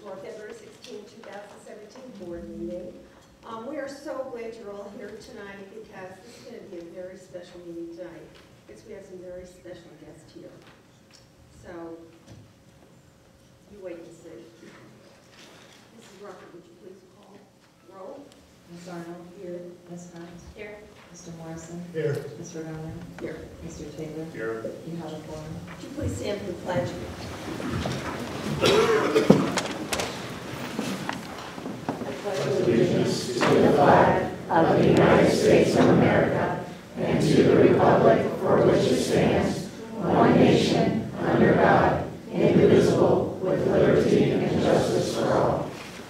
to our February 16, 2017 board meeting. We are so glad you're all here tonight because this is going to be a very special meeting tonight because we have some very special guests here. So, you wait and see. Mrs. Rucker, would you please call roll? Ms. Arnold. Here. Ms. Hunt. Here. Mr. Morrison. Here. Mr. Garner. Here. Mr. Taylor. Here. You have a forum. Would you please stand for the pledge? Allegiance to the flag of the United States of America and to the republic for which it stands, one nation, under God, indivisible, with liberty and justice for all.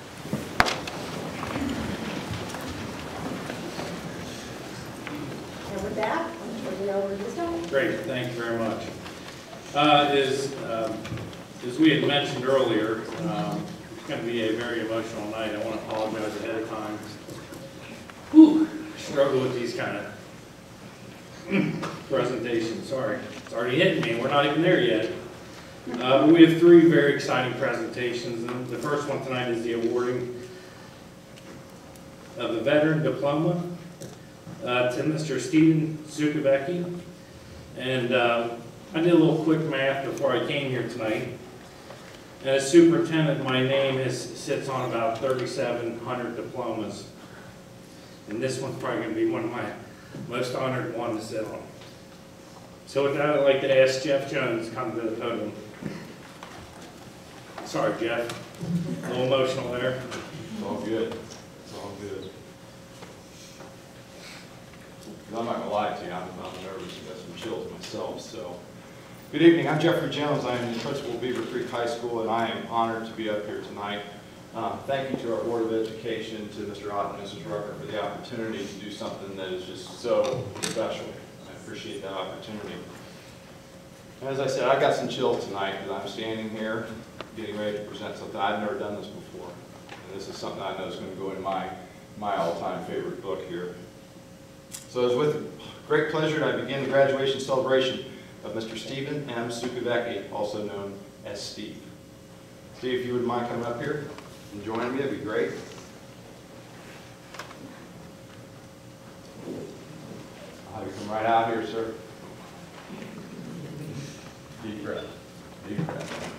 And with that, I'm turning it over to Ms. Stone. Great, thank you very much. As we had mentioned earlier, it's going to be a very emotional night. I want to apologize ahead of time. Whew, I struggle with these kind of presentations. Sorry, it's already hitting me. We're not even there yet. But we have three very exciting presentations. And the first one tonight is the awarding of the Veteran Diploma to Mr. Stephen Zukovecki. And I did a little quick math before I came here tonight. And as superintendent, my name sits on about 3,700 diplomas. And this one's probably going to be one of my most honored ones to sit on. So with that, I'd like to ask Jeff Jones to come to the podium. Sorry, Jeff. A little emotional there. It's all good. It's all good. I'm not going to lie to you, I'm nervous. I've got some chills myself. So, good evening. I'm Jeffrey Jones. I am the principal of Beavercreek High School, and I am honored to be up here tonight. Thank you to our Board of Education, to Mr. Ott and Mrs. Rucker for the opportunity to do something that is just so special. I appreciate that opportunity. As I said, I got some chills tonight because I'm standing here getting ready to present something. I've never done this before. And this is something I know is going to go in my all-time favorite book here. So it is with great pleasure that I begin the graduation celebration of Mr. Stephen M. Zukovecki, also known as Steve. Steve, if you wouldn't mind coming up here and joining me, that'd be great. I'll have you come right out here, sir. Deep breath. Deep breath.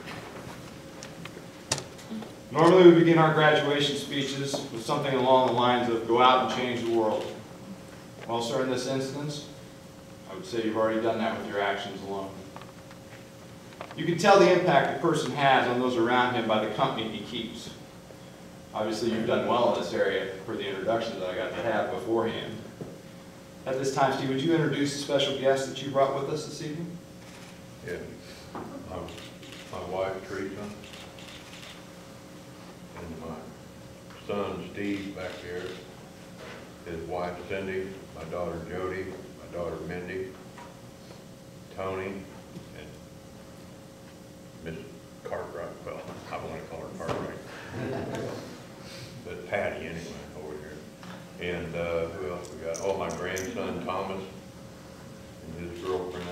Normally we begin our graduation speeches with something along the lines of go out and change the world. Well, sir, in this instance, I would say you've already done that with your actions alone. You can tell the impact a person has on those around him by the company he keeps. Obviously, you've done well in this area for the introductions that I got to have beforehand. At this time, Steve, would you introduce the special guest that you brought with us this evening? Yeah. My wife, Teresa, and my son, Steve, back there, his wife, Cindy, my daughter, Jody, my daughter, Mindy, Tony, and Miss Cartwright. Well, I want to call her Cartwright. But Patty, anyway, over here. And who else we got? Oh, my grandson, Thomas, and his girlfriend.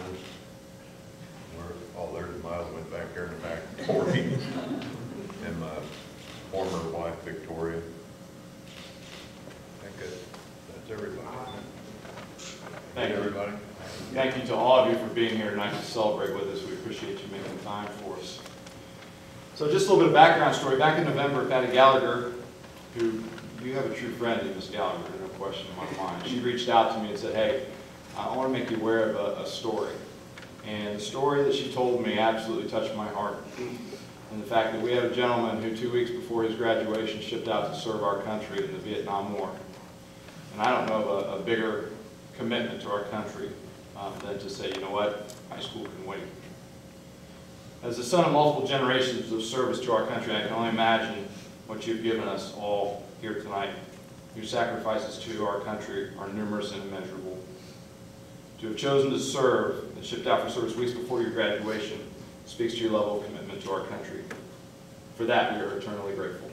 All theirs miles went back there in the back, Tori, and my former wife, Victoria. I think that's everybody. Thank you, everybody. Thank you to all of you for being here tonight to celebrate with us. We appreciate you making time for us. So just a little bit of background story. Back in November, Patty Gallagher, who you have a true friend in Miss Gallagher, no question in my mind, she reached out to me and said, hey, I want to make you aware of a story. And the story that she told me absolutely touched my heart. And the fact that we have a gentleman who 2 weeks before his graduation shipped out to serve our country in the Vietnam War. And I don't know of a bigger commitment to our country than to say, you know what, high school can wait. As the son of multiple generations of service to our country, I can only imagine what you've given us all here tonight. Your sacrifices to our country are numerous and immeasurable. To have chosen to serve and shipped out for service weeks before your graduation speaks to your level of commitment to our country. For that, we are eternally grateful.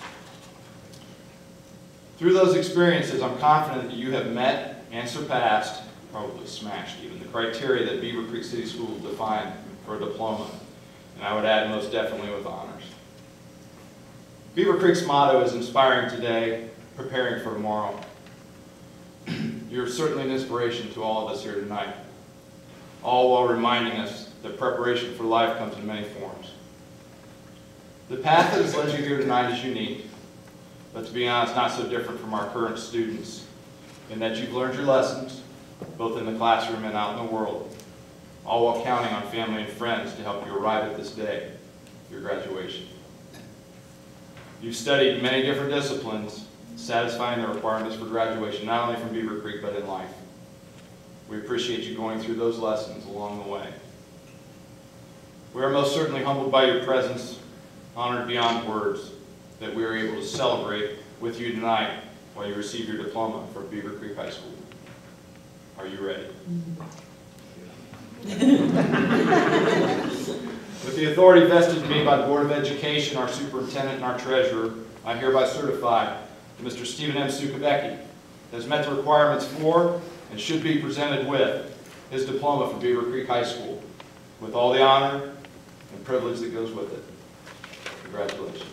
Through those experiences, I'm confident that you have met and surpassed, probably smashed even, the criteria that Beavercreek City Schools defined for a diploma. And I would add most definitely with honors. Beavercreek's motto is inspiring today, preparing for tomorrow. You're certainly an inspiration to all of us here tonight, all while reminding us that preparation for life comes in many forms. The path that has led you here tonight is unique, but to be honest, not so different from our current students, in that you've learned your lessons, both in the classroom and out in the world, all while counting on family and friends to help you arrive at this day, your graduation. You've studied many different disciplines, satisfying the requirements for graduation, not only from Beavercreek, but in life. We appreciate you going through those lessons along the way. We are most certainly humbled by your presence, honored beyond words, that we are able to celebrate with you tonight while you receive your diploma from Beavercreek High School. Are you ready? With the authority vested in me by the Board of Education, our superintendent, and our treasurer, I hereby certify that Mr. Stephen M. Sukavecki has met the requirements for and should be presented with his diploma from Beavercreek High School, with all the honor and privilege that goes with it. Congratulations.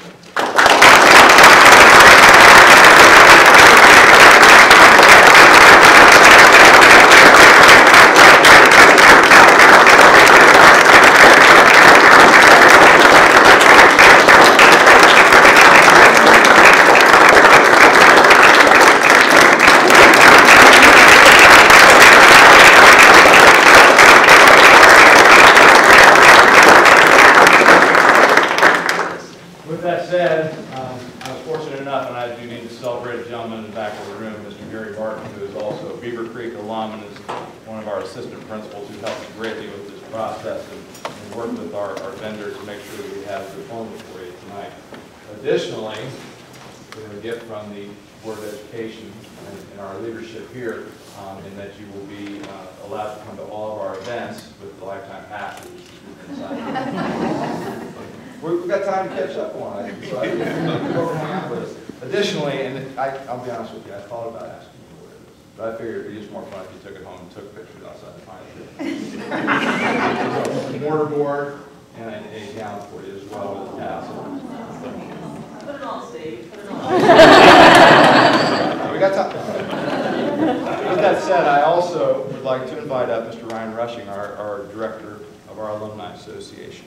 With that said, I was fortunate enough, and I do need to celebrate a gentleman in the back of the room, Mr. Gary Barton, who is also a Beavercreek alum and is one of our assistant principals who helped greatly with this process and worked with our vendors to make sure that we have the diploma for you tonight. Additionally, we have a gift from the Board of Education and our leadership here, in that you will be allowed to come to all of our events with the lifetime passes. We've got time to catch up on it, so I think we'll hang out with us. Additionally, and I'll be honest with you, I thought about asking you where it is, but I figured it'd be just more fun if you took it home and took pictures outside the fine. So, mortar board and a gown for you as well with a tassel. Put it on, Steve. Put it on. We got time. With that said, I also would like to invite up Mr. Ryan Rushing, our director of our Alumni Association.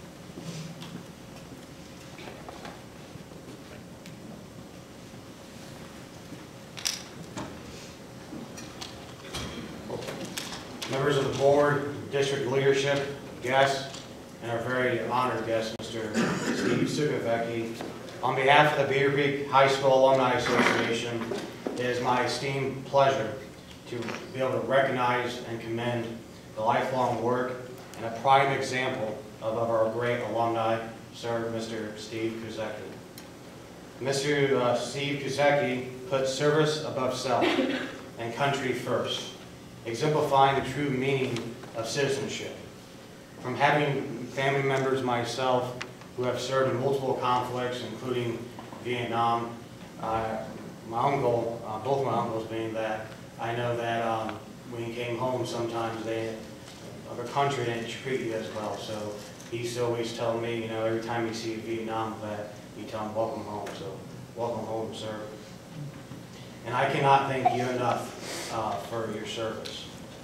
Members of the board, district leadership, guests, and our very honored guest, Mr. Steve Sukavecki. On behalf of the Beavercreek High School Alumni Association, it is my esteemed pleasure to be able to recognize and commend the lifelong work and a prime example of our great alumni, sir, Mr. Steve Kuzecki. Mr. Steve Kuzecki puts service above self and country first, exemplifying the true meaning of citizenship. From having family members myself who have served in multiple conflicts, including Vietnam, my uncle, both my uncles being that, I know that when he came home, sometimes other country didn't treat you as well. So he's always telling me, you know, every time you see a Vietnam vet, you tell him, welcome home. So welcome home, sir. And I cannot thank you enough for your service.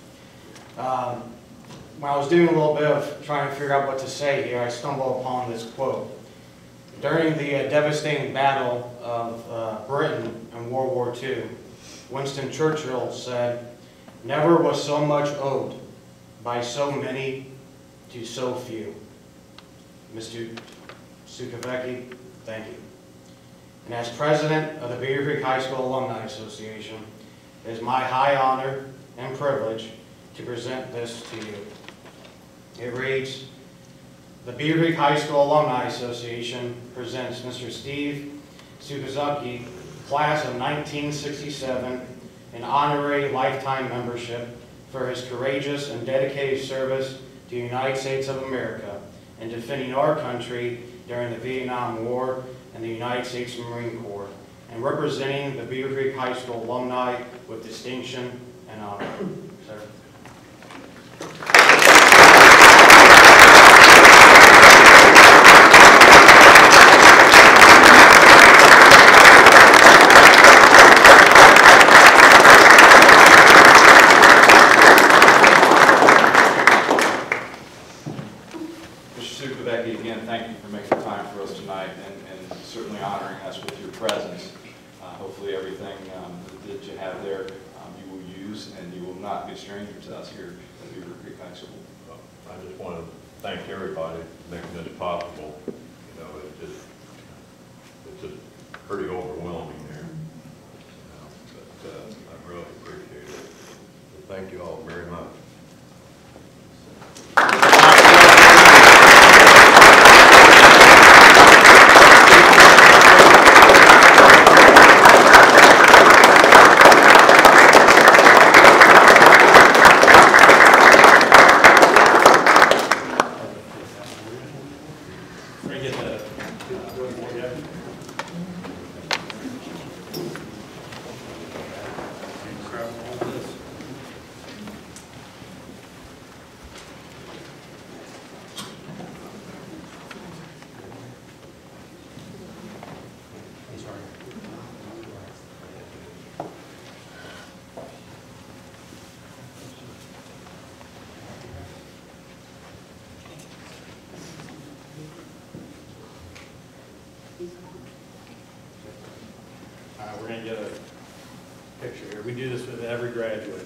When I was doing a little bit of trying to figure out what to say here, I stumbled upon this quote. During the devastating battle of Britain in World War II, Winston Churchill said, "Never was so much owed by so many to so few." Mr. Sukavecki, thank you. And as president of the Beavercreek High School Alumni Association, it is my high honor and privilege to present this to you. It reads, the Beavercreek High School Alumni Association presents Mr. Steve Sukavecki, class of 1967, an honorary lifetime membership for his courageous and dedicated service to the United States of America and defending our country during the Vietnam War and the United States Marine Corps, and representing the Beavercreek High School alumni with distinction and honor. Sir. Becky, again, thank you for making time for us tonight and certainly honoring us with your presence. Hopefully everything that you have there you will use, and you will not be a stranger to us here at Beavercreek High School. I just want to thank everybody for making this possible. You know, it's just pretty overwhelming here. But I really appreciate it. So thank you all very much. We're going to get a picture here. We do this with every graduate.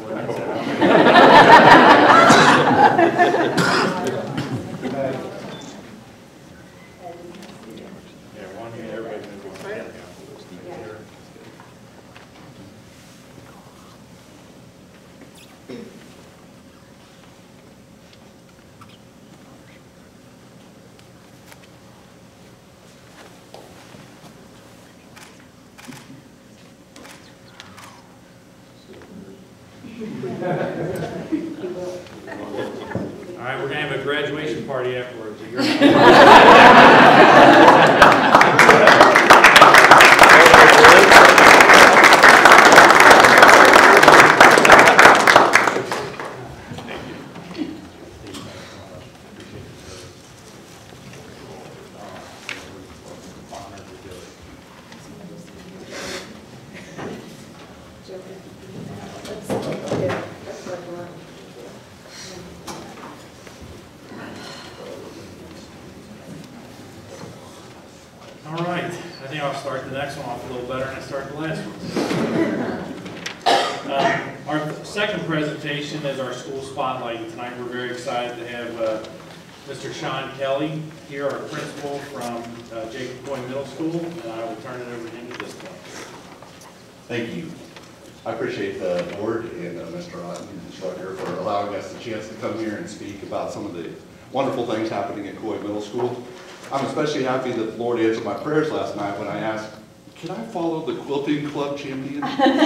Yeah, one here, everybody's going to go. All right, we're going to have a graduation party afterwards. All right, I think I'll start the next one off a little better than I started the last one. Our second presentation is our school spotlight. Tonight we're very excited to have Mr. Sean Kelly here, our principal from Jacob Boe Middle School, and I will turn it over to him at this point. Thank you. I appreciate the board and Mr. Otten and Ms. Rucker for allowing us the chance to come here and speak about some of the wonderful things happening at Coy Middle School. I'm especially happy that the Lord answered my prayers last night when I asked, can I follow the quilting club champion?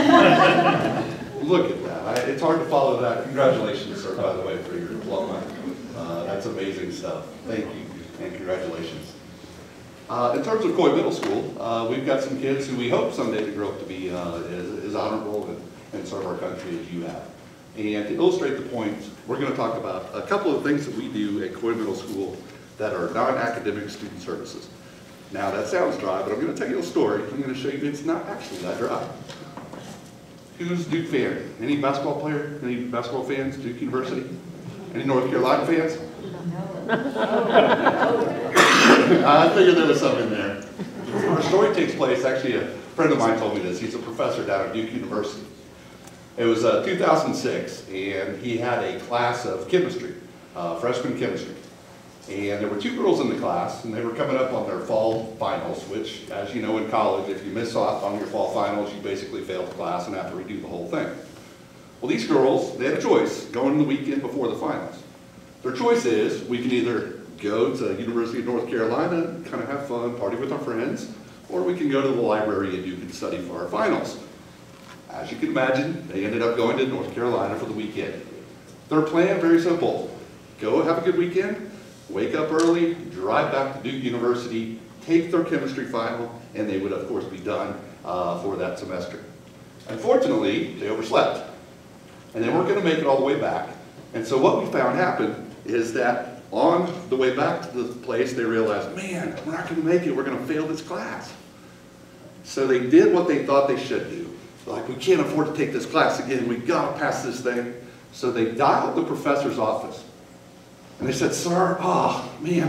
Look at that. It's hard to follow that. Congratulations, sir, by the way, for your diploma. That's amazing stuff. Thank you, and congratulations. In terms of Coy Middle School, we've got some kids who we hope someday to grow up to be as honorable and serve our country as you have. And to illustrate the point, we're going to talk about a couple of things that we do at Coy Middle School that are non-academic student services. Now that sounds dry, but I'm going to tell you a story. I'm going to show you it's not actually that dry. Who's Duke fan? Any basketball player? Any basketball fans? Duke University? Any North Carolina fans? I figured there was some in there. Our story takes place, actually a friend of mine told me this. He's a professor down at Duke University. It was 2006, and he had a class of chemistry, freshman chemistry. And there were two girls in the class, and they were coming up on their fall finals, which, as you know in college, if you miss off on your fall finals, you basically fail the class and have to redo the whole thing. Well, these girls, they had a choice going the weekend before the finals. Their choice is, we can either go to University of North Carolina and kind of have fun, party with our friends, or we can go to the library and you can study for our finals. As you can imagine, they ended up going to North Carolina for the weekend. Their plan, very simple. Go have a good weekend, wake up early, drive back to Duke University, take their chemistry final, and they would of course be done for that semester. Unfortunately, they overslept, and they weren't going to make it all the way back. And so what we found happened is that on the way back to the place, they realized, man, we're not going to make it, we're going to fail this class. So they did what they thought they should do. Like, we can't afford to take this class again, we've got to pass this thing. So they dialed the professor's office. And they said, sir, oh man,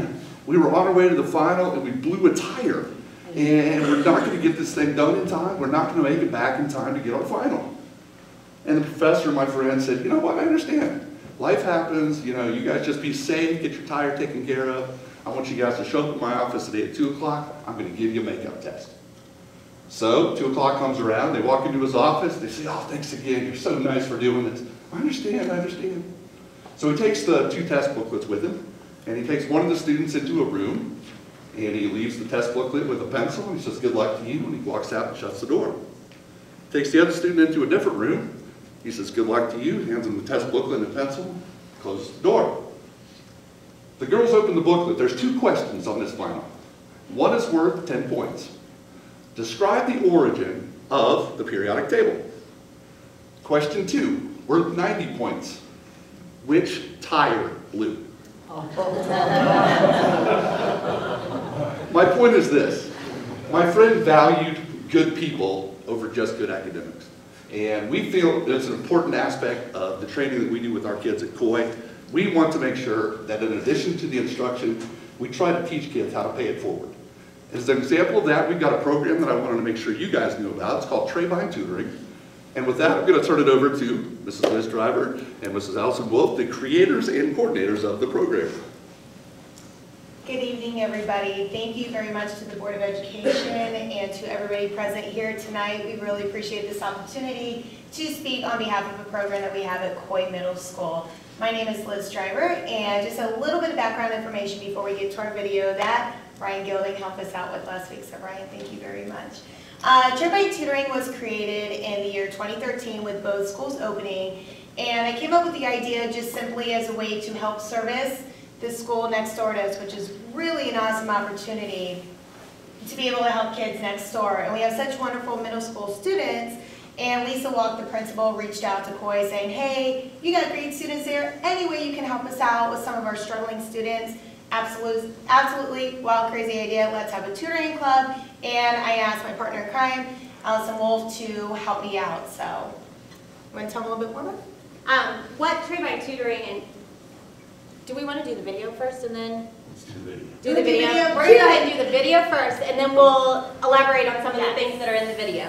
We were on our way to the final and we blew a tire. And we're not going to get this thing done in time. We're not going to make it back in time to get our final. And the professor, my friend, said, you know what, I understand. Life happens, you know, you guys just be safe, get your tire taken care of. I want you guys to show up at my office today at 2 o'clock. I'm going to give you a makeup test. So 2 o'clock comes around, they walk into his office, they say, oh, thanks again, you're so nice for doing this. I understand, I understand. So he takes the 2 test booklets with him, and he takes one of the students into a room, and he leaves the test booklet with a pencil, and he says, good luck to you, and he walks out and shuts the door. Takes the other student into a different room, he says, good luck to you, hands him the test booklet and a pencil, closes the door. The girls open the booklet. There's 2 questions on this final. One is worth 10 points. Describe the origin of the periodic table. Question 2, worth 90 points. Which tire blew? My point is this. My friend valued good people over just good academics. And we feel it's an important aspect of the training that we do with our kids at Coy. We want to make sure that in addition to the instruction, we try to teach kids how to pay it forward. As an example of that, we've got a program that I wanted to make sure you guys knew about. It's called Trayvine Tutoring. And with that, I'm going to turn it over to Mrs. Liz Driver and Mrs. Allison Wolf, the creators and coordinators of the program. Good evening, everybody. Thank you very much to the Board of Education and to everybody present here tonight. We really appreciate this opportunity to speak on behalf of a program that we have at Coy Middle School. My name is Liz Driver, and just a little bit of background information before we get to our video that Brian Gilding helped us out with last week. So Brian, thank you very much. Trayvine Tutoring was created in the year 2013 with both schools opening, and I came up with the idea just simply as a way to help service the school next door to us, which is really an awesome opportunity to be able to help kids next door. And we have such wonderful middle school students, and Lisa Walk, the principal, reached out to Coy saying, hey, you got great students there, any way you can help us out with some of our struggling students? Absolutely wild, crazy idea. Let's have a tutoring club. And I asked my partner in crime, Allison Wolf, to help me out. So, you want to tell me a little bit more about it? What Trayvine Tutoring, and do we want to do the video first and then Let's do the video. do the video? We're going to go ahead and do the video first, and then we'll elaborate on some of the things that are in the video.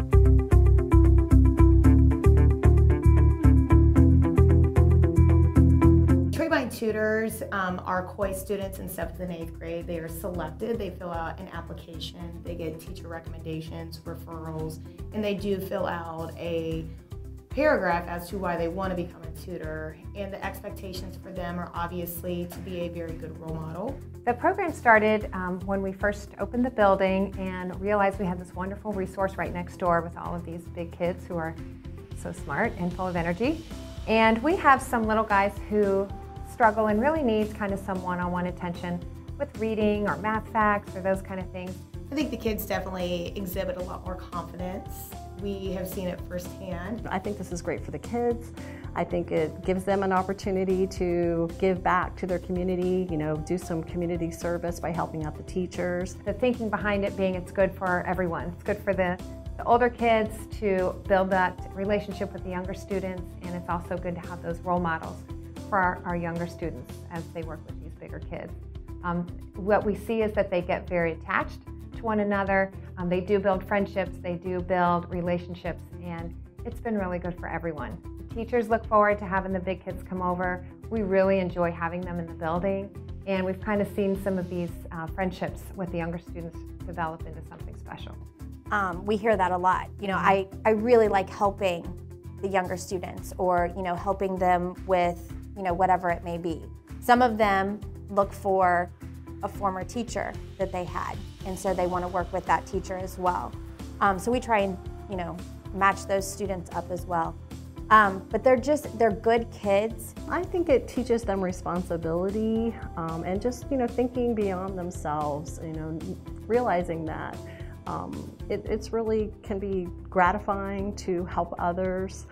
Trayvine tutors are Coy students in 7th and 8th grade. They are selected, they fill out an application, they get teacher recommendations, referrals, and they do fill out a paragraph as to why they want to become a tutor. And the expectations for them are obviously to be a very good role model. The program started when we first opened the building and realized we had this wonderful resource right next door with all of these big kids who are so smart and full of energy. And we have some little guys who struggle and really need kind of some one-on-one attention with reading or math facts or those kind of things. I think the kids definitely exhibit a lot more confidence. We have seen it firsthand. I think this is great for the kids. I think it gives them an opportunity to give back to their community, you know, do some community service by helping out the teachers. The thinking behind it being it's good for everyone. It's good for the older kids to build that relationship with the younger students, and it's also good to have those role models for our younger students as they work with these bigger kids. What we see is that they get very attached to one another. They do build friendships, they do build relationships, and it's been really good for everyone. The teachers look forward to having the big kids come over. We really enjoy having them in the building, and we've kind of seen some of these friendships with the younger students develop into something special. We hear that a lot. You know, I really like helping the younger students, or, you know, helping them with, you know, whatever it may be. Some of them look for a former teacher that they had, and so they want to work with that teacher as well. So we try and, you know, match those students up as well. But they're good kids. I think it teaches them responsibility and just, you know, thinking beyond themselves, you know, realizing that it's really can be gratifying to help others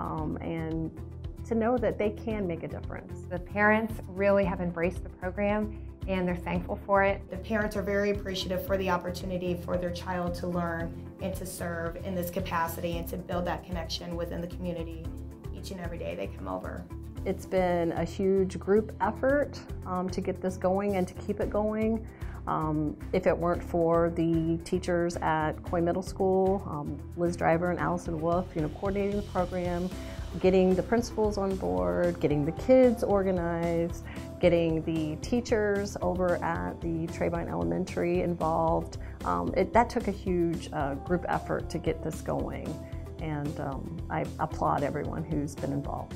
and to know that they can make a difference. The parents really have embraced the program, and they're thankful for it. The parents are very appreciative for the opportunity for their child to learn and to serve in this capacity and to build that connection within the community each and every day they come over. It's been a huge group effort to get this going and to keep it going. If it weren't for the teachers at Coy Middle School, Liz Driver and Allison Wolf, coordinating the program, getting the principals on board, getting the kids organized, getting the teachers over at the Trabine Elementary involved. That took a huge group effort to get this going, and I applaud everyone who's been involved.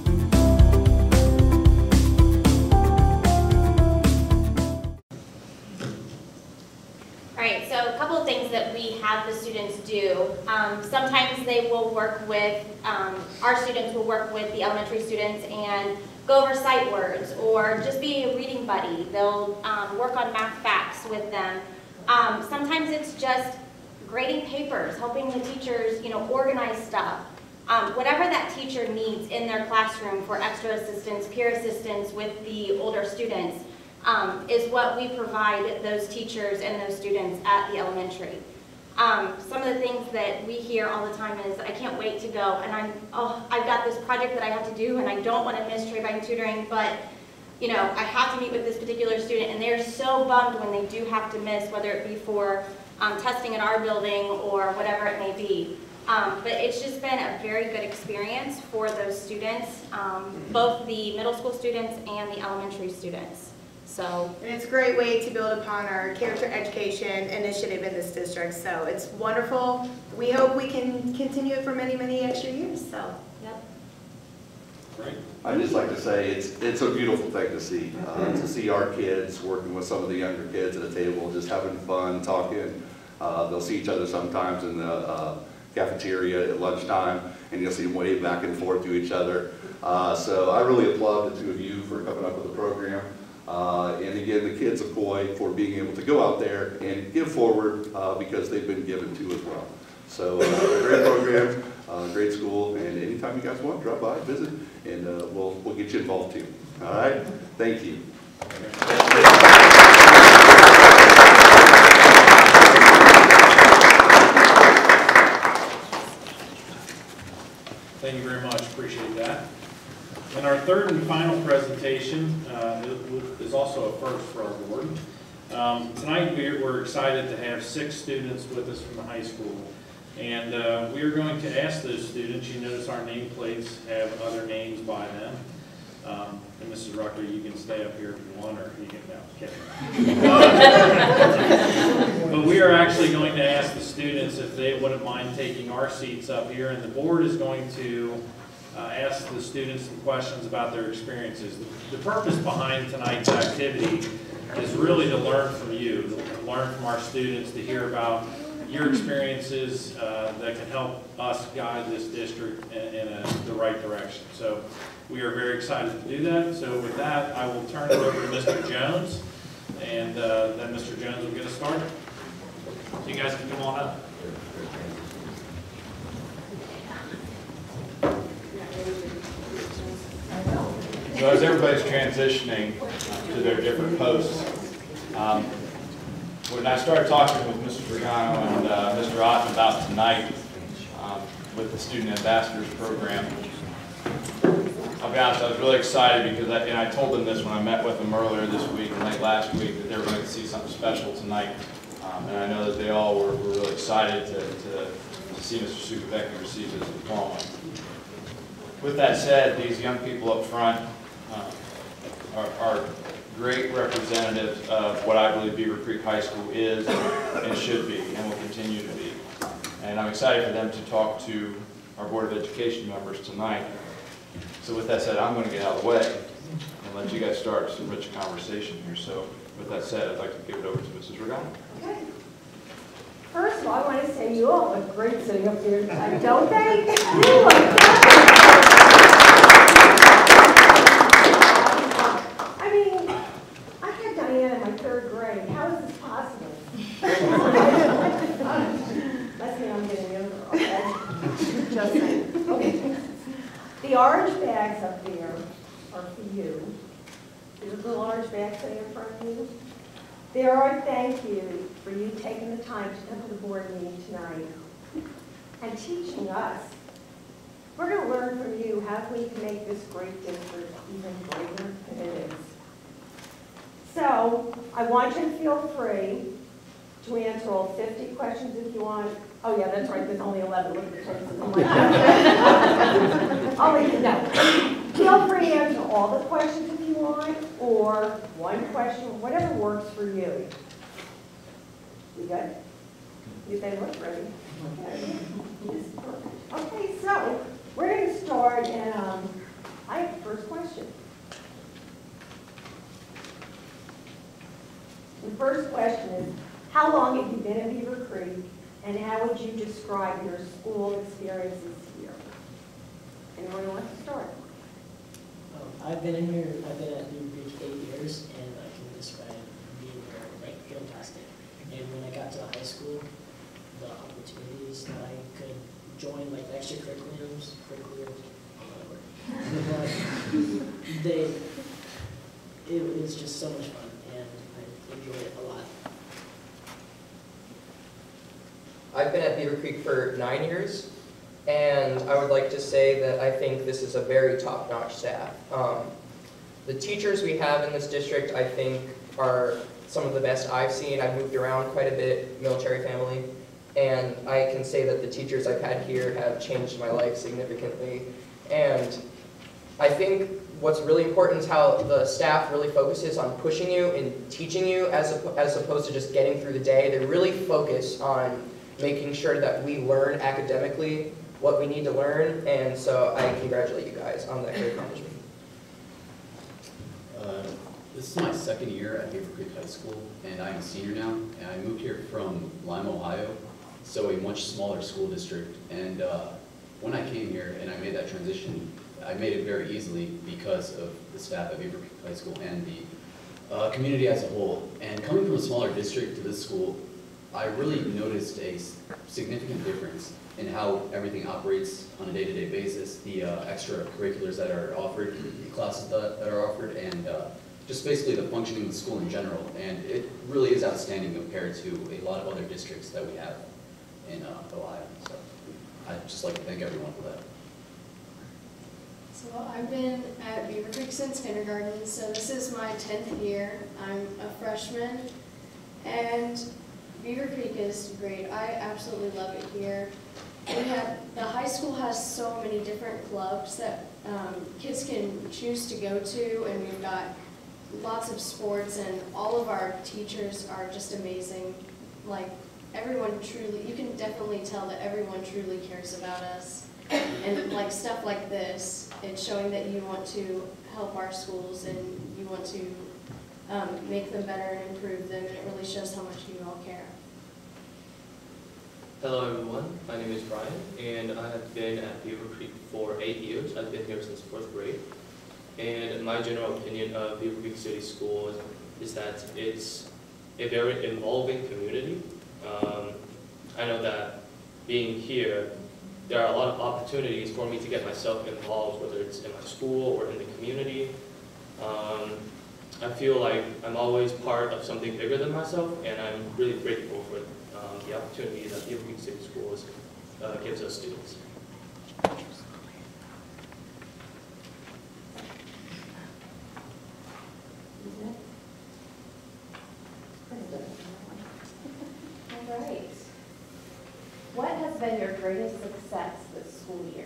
All right, so a couple of things that we have the students do. Sometimes they will work with, our students will work with the elementary students and go over sight words or just be a reading buddy. They'll work on math facts with them. Sometimes it's just grading papers, helping the teachers, organize stuff. Whatever that teacher needs in their classroom for extra assistance, peer assistance with the older students, is what we provide those teachers and those students at the elementary. Some of the things that we hear all the time is, I can't wait to go, and I've got this project that I have to do, and I don't want to miss Trabine tutoring, but I have to meet with this particular student, and they're so bummed when they do have to miss, whether it be for testing in our building or whatever it may be. But it's just been a very good experience for those students, both the middle school students and the elementary students. So, and it's a great way to build upon our character education initiative in this district. So it's wonderful. We hope we can continue it for many, many extra years. So, yep. Great. I'd just like to say it's a beautiful thing to see our kids working with some of the younger kids at a table, just having fun, talking. They'll see each other sometimes in the cafeteria at lunchtime, and you'll see them wave back and forth to each other. So I really applaud the two of you for coming up with the program. And again, the kids of Coy for being able to go out there and give forward because they've been given to as well. So great program, great school, and anytime you guys want, drop by, visit, and we'll get you involved too. All right? Thank you. Thank you very much. Appreciate that. And our third and final presentation is also a first for our board. Tonight we're excited to have 6 students with us from the high school. And we are going to ask those students, you notice our nameplates have other names by them. And Mrs. Rucker, you can stay up here if you want, or you can, no, kidding. But we are actually going to ask the students if they wouldn't mind taking our seats up here, and the board is going to ask the students some questions about their experiences. The purpose behind tonight's activity is really to learn from you, to learn from our students, to hear about your experiences that can help us guide this district in the right direction. So we are very excited to do that. So with that, I will turn it over to Mr. Jones, and then Mr. Jones will get us started. So you guys can come on up. So as everybody's transitioning to their different posts, when I started talking with Mr. Regano and Mr. Otten about tonight with the Student Ambassadors Program, I'll be honest, I was really excited because I told them this when I met with them earlier this week and late last week, that they were going to see something special tonight. And I know that they all were really excited to see Mr. Sukavecki receive his diploma. With that said, these young people up front are great representatives of what I believe Beavercreek High School is and should be and will continue to be. And I'm excited for them to talk to our Board of Education members tonight. So with that said, I'm going to get out of the way and let you guys start some rich conversation here. So with that said, I'd like to give it over to Mrs. Regano. Okay. First of all, I want to say you all look great sitting up here tonight, don't they? You look good. I mean, I had Diane in my 3rd grade. How is this possible? Let's say I'm getting younger, okay? Just saying. Okay. The orange bags up there are for you. There's little orange bags sitting in front of you. There are thank you for you taking the time to come to the board meeting tonight and teaching us We're going to learn from you how we can make this great district even greater than it is. So I want you to feel free to answer all 50 questions if you want. Oh yeah, that's right, there's only 11. Look at the choices. I'm like, I'll let you know. Feel free to answer all the questions if you want, or one question, whatever works for you. You good? They look ready. Okay, so we're going to start, and I have the first question. The first question is, how long have you been at Beavercreek, and how would you describe your school experiences here? Anyone wants to start? I've been in here, I've been at Beavercreek 8 years, and I can describe being here like fantastic. And when I got to high school, the opportunities that I could join, like extracurriculars, it was just so much fun, and I enjoyed it a lot. I've been at Beavercreek for 9 years, and I would like to say that I think this is a very top-notch staff. The teachers we have in this district, I think, are some of the best I've seen. I've moved around quite a bit, military family, and I can say that the teachers I've had here have changed my life significantly. And I think what's really important is how the staff really focuses on pushing you and teaching you as opposed to just getting through the day. They really focus on making sure that we learn academically what we need to learn, and so I congratulate you guys on that great accomplishment. This is my second year at Beavercreek High School, and I'm a senior now, and I moved here from Lima, Ohio, so a much smaller school district. And when I came here and I made that transition, I made it very easily because of the staff at Beavercreek High School and the community as a whole. And coming from a smaller district to this school, I really noticed a significant difference in how everything operates on a day-to-day basis, the extracurriculars that are offered, the classes that are offered, and just basically the functioning of the school in general. And it really is outstanding compared to a lot of other districts that we have in Ohio. So I'd just like to thank everyone for that. So I've been at Beavercreek since kindergarten, so this is my 10th year. I'm a freshman, and Beavercreek is great. I absolutely love it here. The high school has so many different clubs that kids can choose to go to, and we've got lots of sports, and all of our teachers are just amazing. Like, everyone truly, you can definitely tell that everyone truly cares about us. And like stuff like this, it's showing that you want to help our schools and you want to make them better and improve them, and it really shows how much you all care. Hello everyone, my name is Brian, and I have been at Beavercreek for 8 years. I've been here since 4th grade. And my general opinion of Beavercreek City Schools is that it's a very involving community. I know that being here, there are a lot of opportunities for me to get myself involved, whether it's in my school or in the community. I feel like I'm always part of something bigger than myself, and I'm really grateful for the opportunities that Beavercreek City Schools gives us students. All right. What has been your greatest success this school year?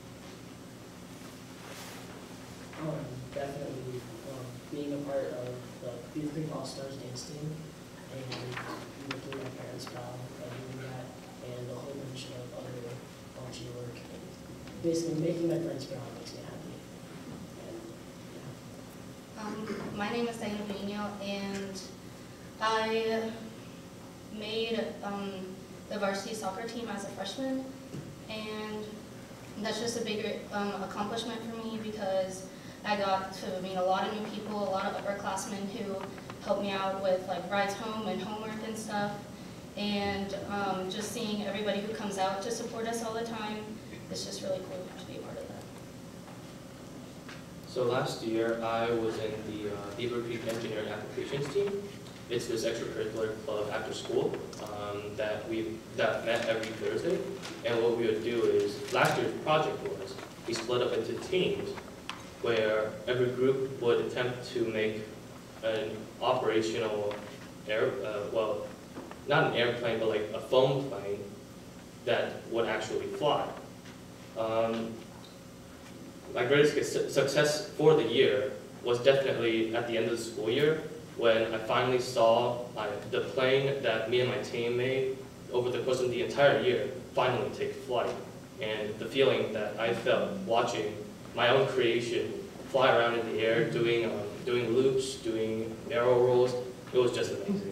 Definitely being a part of the Beavercreek All-Stars dance team, and making my parents proud of doing that, and a whole bunch of other volunteer work. And basically, making my parents proud makes me happy. And, yeah. My name is Diana Benino, and I made the varsity soccer team as a freshman, and that's just a big accomplishment for me because I got to meet a lot of new people, a lot of upperclassmen who helped me out with like rides home and homework and stuff, and just seeing everybody who comes out to support us all the time, it's just really cool to be a part of that. So last year, I was in the Beavercreek Engineering Applications team. It's this extracurricular club after school that met every Thursday. And what we would do is, last year's project was we split up into teams where every group would attempt to make an operational well, not an airplane, but like a foam plane that would actually fly. My greatest success for the year was definitely at the end of the school year when I finally saw the plane that me and my team made over the course of the entire year finally take flight. And the feeling that I felt watching my own creation fly around in the air, doing loops, doing barrel rolls, it was just amazing.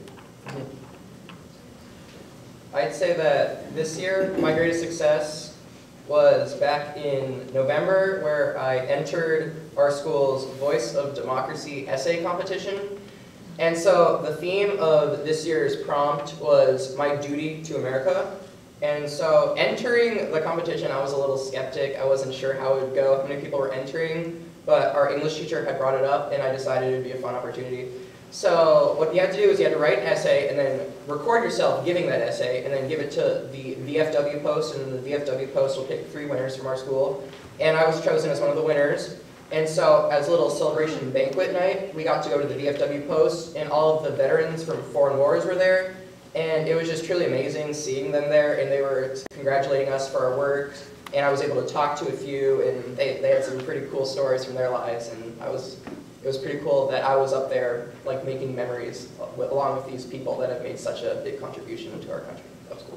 I'd say that this year, my greatest success was back in November, where I entered our school's Voice of Democracy essay competition. And so the theme of this year's prompt was My Duty to America. And so entering the competition, I was a little skeptic. I wasn't sure how it would go, how many people were entering, but our English teacher had brought it up, and I decided it would be a fun opportunity. So what you had to do is you had to write an essay and then record yourself giving that essay and then give it to the VFW post, and the VFW post will pick 3 winners from our school. And I was chosen as one of the winners. And so as a little celebration banquet night, we got to go to the VFW post, and all of the veterans from foreign wars were there. And it was just truly amazing seeing them there, and they were congratulating us for our work. And I was able to talk to a few, and they had some pretty cool stories from their lives, and it was pretty cool that I was up there like making memories along with these people that have made such a big contribution to our country. That was cool.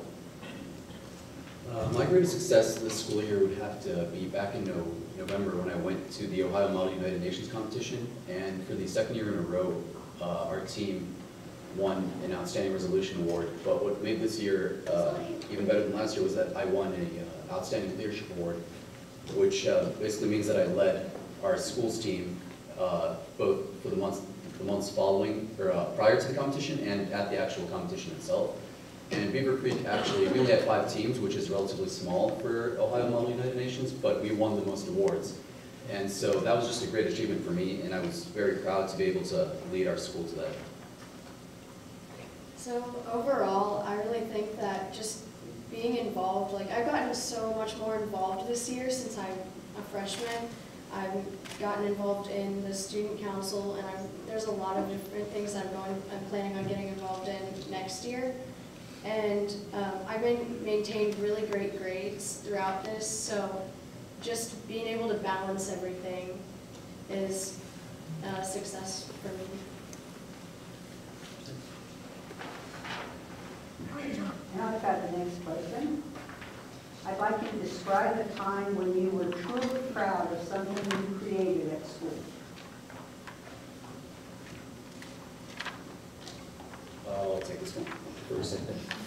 My greatest success this school year would have to be back in November when I went to the Ohio Model United Nations competition, and for the second year in a row, our team won an Outstanding Resolution Award. But what made this year even better than last year was that I won an Outstanding Leadership Award, which basically means that I led our school's team both for the months following or prior to the competition and at the actual competition itself. And Beavercreek actually, we only had 5 teams, which is relatively small for Ohio Model United Nations, but we won the most awards. And so that was just a great achievement for me, and I was very proud to be able to lead our school to that. So overall, I really think that just being involved, like I've gotten so much more involved this year since I'm a freshman. I've gotten involved in the student council, and there's a lot of different things I'm planning on getting involved in next year. And I've maintained really great grades throughout this, so just being able to balance everything is a success for me. Now I've got the next question. I'd like you to describe a time when you were truly proud of something you created at school. I'll take this one first.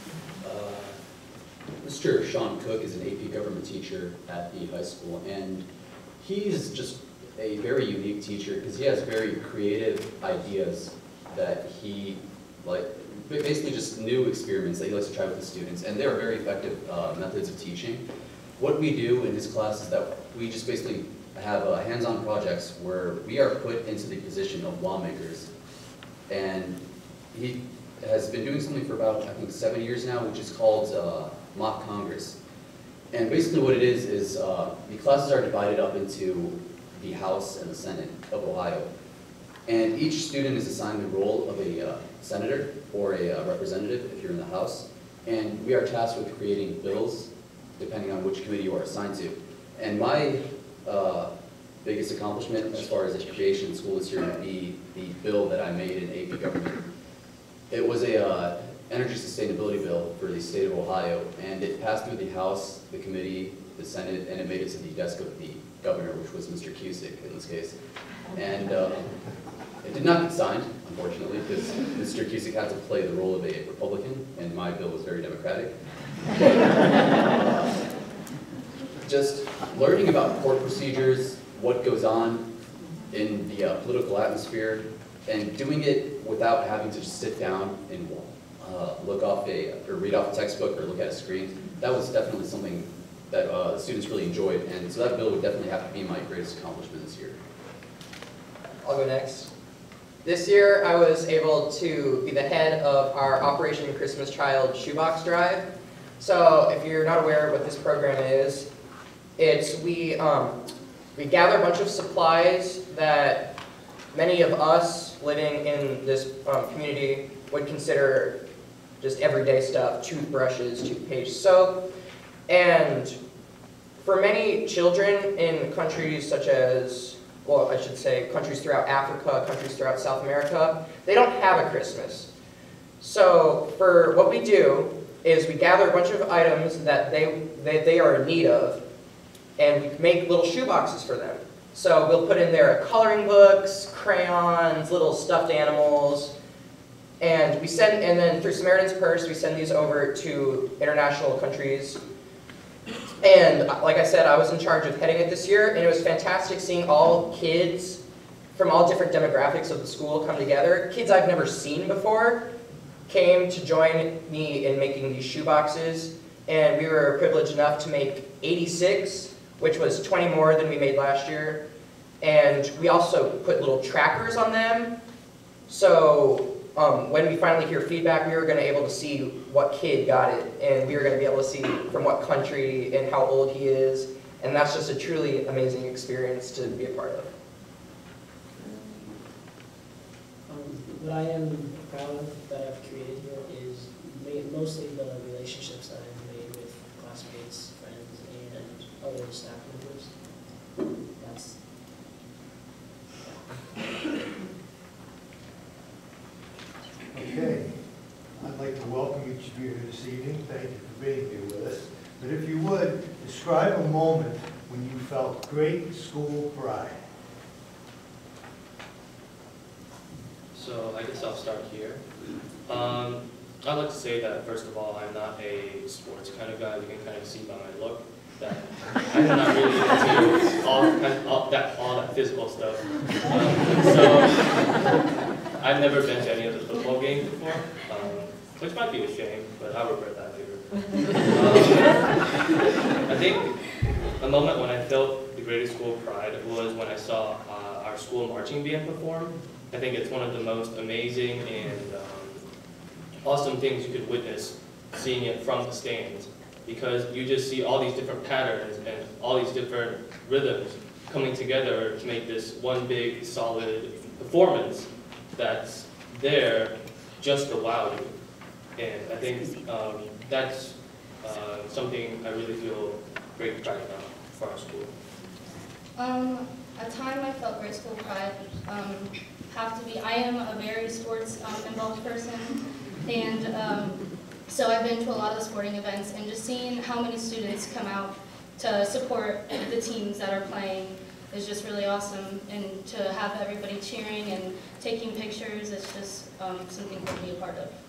Mr. Sean Cook is an AP government teacher at the high school, and he's just a very unique teacher because he has very creative ideas that he basically just new experiments that he likes to try with the students, and they're very effective methods of teaching. What we do in his class is that we just basically have hands-on projects where we are put into the position of lawmakers, and he has been doing something for about, I think, 7 years now, which is called mock Congress. And basically what it is the classes are divided up into the House and the Senate of Ohio. And each student is assigned the role of a senator or a representative if you're in the House. And we are tasked with creating bills depending on which committee you are assigned to. And my biggest accomplishment as far as education in school this year would be the bill that I made in AP government. It was a energy sustainability bill for the state of Ohio, and it passed through the House, the committee, the Senate, and it made it to the desk of the governor, which was Mr. Cusick in this case. And it did not get signed, unfortunately, because Mr. Cusick had to play the role of a Republican, and my bill was very Democratic. Just learning about court procedures, what goes on in the political atmosphere, and doing it without having to just sit down and look off or read off a textbook or look at a screen. That was definitely something that the students really enjoyed, and so that bill would definitely have to be my greatest accomplishment this year. I'll go next. This year, I was able to be the head of our Operation Christmas Child Shoebox Drive. So if you're not aware of what this program is, we gather a bunch of supplies that many of us living in this community would consider just everyday stuff: toothbrushes, toothpaste, soap. And for many children in countries such as, well, I should say countries throughout Africa, countries throughout South America, they don't have a Christmas. So for what we do is we gather a bunch of items that they are in need of, and we make little shoe boxes for them. So we'll put in there coloring books, crayons, little stuffed animals, and then through Samaritan's Purse, we send these over to international countries. And like I said, I was in charge of heading it this year, and it was fantastic seeing all kids from all different demographics of the school come together. Kids I've never seen before came to join me in making these shoe boxes, and we were privileged enough to make 86, which was 20 more than we made last year. And we also put little trackers on them, so when we finally hear feedback, we were going to be able to see what kid got it, and we were going to be able to see from what country and how old he is, and that's just a truly amazing experience to be a part of. What I am proud of that I've created here is mostly the relationships that I've made with classmates, friends, and other staff members. That's Okay, I'd like to welcome each of you here this evening. Thank you for being here with us. But if you would, describe a moment when you felt great school pride. So I guess I'll start here. I'd like to say that, first of all, I'm not a sports kind of guy. You can kind of see by my look that I'm not really into all that physical stuff. So I've never been to any of the football games before, which might be a shame, but I'll regret that later. I think a moment when I felt the greatest school pride was when I saw our school marching band perform. I think it's one of the most amazing and awesome things you could witness, seeing it from the stands, because you just see all these different patterns and all these different rhythms coming together to make this one big solid performance that's there just to wow you. And I think that's something I really feel great pride about for our school. A time I felt great school pride I am a very sports involved person, and so I've been to a lot of the sporting events, and just seeing how many students come out to support the teams that are playing is just really awesome, and to have everybody cheering and taking pictures, it's just something to be a part of.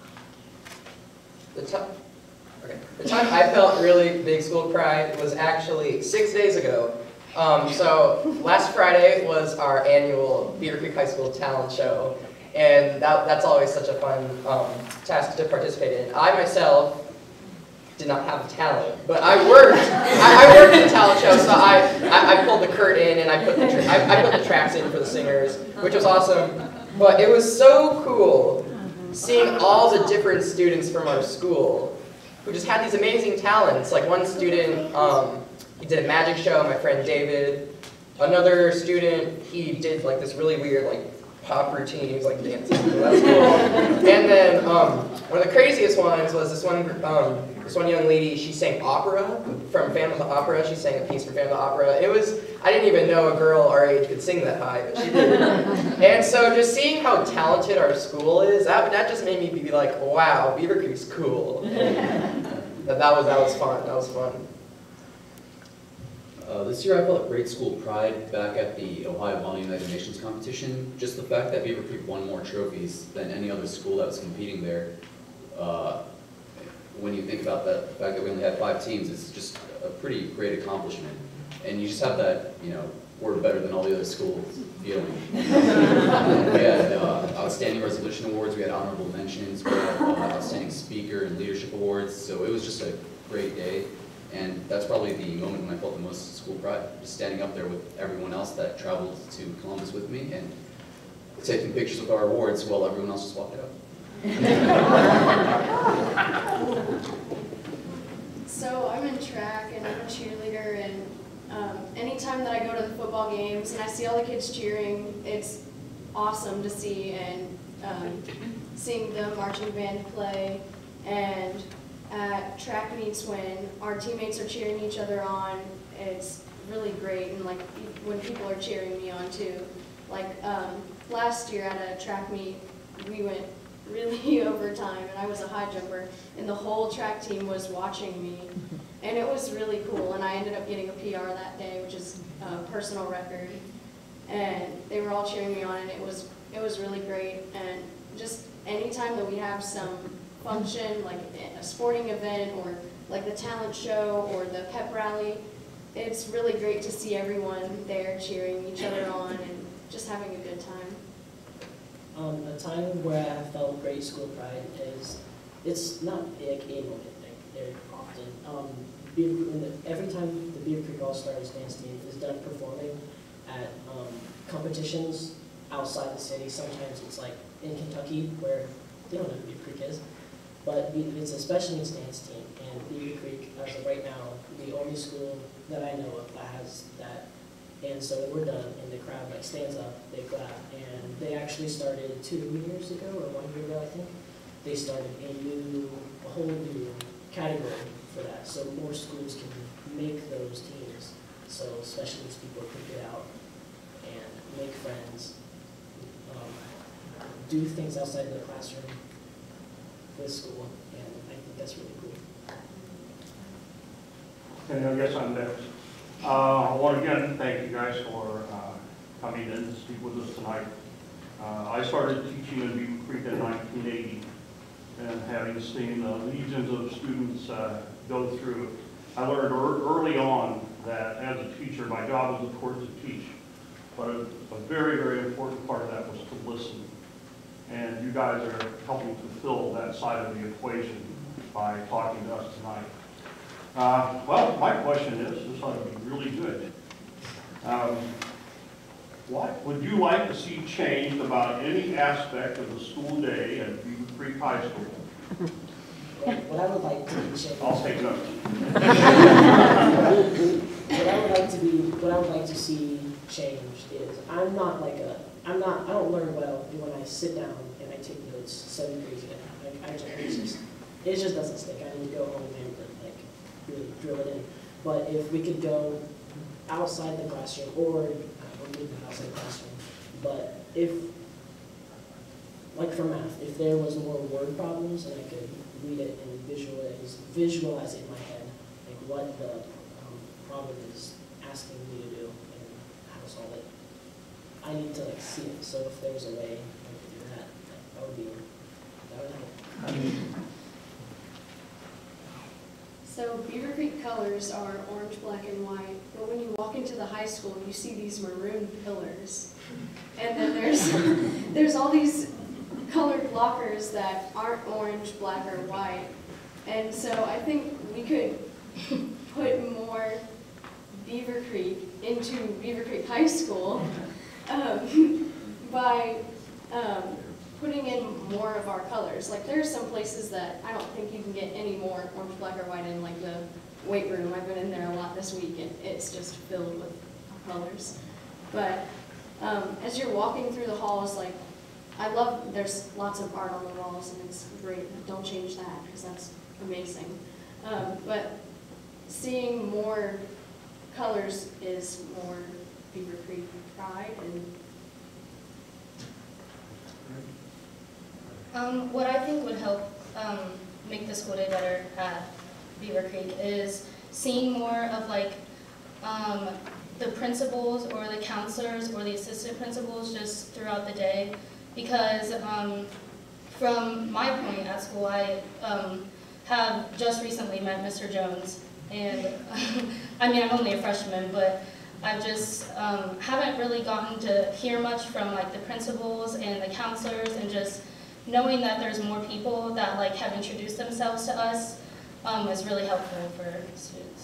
The time I felt really big school pride was actually 6 days ago. So last Friday was our annual Beavercreek High School talent show, and that's always such a fun task to participate in. I myself did not have talent, but I worked in the talent show, so I pulled the curtain and I put the tracks in for the singers, which was awesome. But it was so cool seeing all the different students from our school who just had these amazing talents. Like one student, he did a magic show, my friend David. Another student, he did like this really weird like pop routine, he was like dancing, that was cool. And then one of the craziest ones was this one young lady, she sang opera from Phantom of the Opera. She sang a piece from Phantom of the Opera. I didn't even know a girl our age could sing that high, but she did. And so just seeing how talented our school is, that just made me be like, wow, Beavercreek's cool. That was fun, that was fun. This year I felt great school pride back at the Ohio Vol United Nations competition. Just the fact that Beavercreek won more trophies than any other school that was competing there. When you think about that, the fact that we only had 5 teams, it's just a pretty great accomplishment. And you just have that, we're better than all the other schools feeling. We had outstanding resolution awards, we had honorable mentions, we had outstanding speaker and leadership awards, so it was just a great day. And that's probably the moment when I felt the most school pride, just standing up there with everyone else that traveled to Columbus with me and taking pictures with our awards while everyone else just walked out. So I'm in track and I'm a cheerleader, and Anytime that I go to the football games and I see all the kids cheering, it's awesome to see, and seeing the marching band play, and at track meets when our teammates are cheering each other on, it's really great, and like when people are cheering me on too. Like last year at a track meet, we went really overtime, and I was a high jumper, and the whole track team was watching me, and it was really cool, and I ended up getting a PR that day, which is a personal record, and they were all cheering me on, and it was really great. And just anytime that we have some function, like a sporting event, or like the talent show, or the pep rally, it's really great to see everyone there cheering each other on and just having a good time. A time where I have felt great school pride is, it's not like a moment, like very often. Every time the Beavercreek All-Stars dance team is done performing at competitions outside the city, sometimes it's like in Kentucky where they don't know who Beavercreek is, but it's a special needs dance team, and Beavercreek, as of right now, the only school that I know of that has that. And so when we're done and the crowd like stands up, they clap, and they actually started 2 years ago or 1 year ago, I think. They started a whole new category for that, so more schools can make those teams. So special needs people can get out and make friends, do things outside of the classroom with school, and I think that's really cool. And I guess I'm next. I want to again thank you guys for coming in to speak with us tonight. I started teaching in Beavercreek in 1980, and having seen legions of students go through it, I learned early on that as a teacher, my job was of course to teach, but a very, very important part of that was to listen. And you guys are helping to fill that side of the equation by talking to us tonight. Well, my question is, this ought to be really good. What would you like to see changed about any aspect of the school day at Beavercreek High School? What I would like to be changed. I'll take notes. What I would like to see changed is I don't learn well when I sit down and I take notes 7 days ago. It just doesn't stick. I need to go home and like really drill it in. But if we could go outside the classroom, or maybe not outside the classroom, but if, like for math, if there was more word problems and I could read it and visualize it in my head, like what the problem is asking me to do and how to solve it. I need to like see it. So if there was a way I could do that, that would help. So Beavercreek colors are orange, black, and white, but when you walk into the high school, you see these maroon pillars. And then there's all these colored lockers that aren't orange, black, or white. And so I think we could put more Beavercreek into Beavercreek High School by putting in more of our colors. Like there are some places that I don't think you can get any more orange, black, or white in, like the weight room. I've been in there a lot this week, and it's just filled with colors. But as you're walking through the halls, like there's lots of art on the walls, and it's great. Don't change that, because that's amazing. But seeing more colors is more Beavercreek pride. And what I think would help make the school day better at Beavercreek is seeing more of like the principals or the counselors or the assistant principals just throughout the day, because from my point at school, I have just recently met Mr. Jones, and I mean, I'm only a freshman, but I've just haven't really gotten to hear much from like the principals and the counselors, and just knowing that there's more people that like have introduced themselves to us is really helpful for students.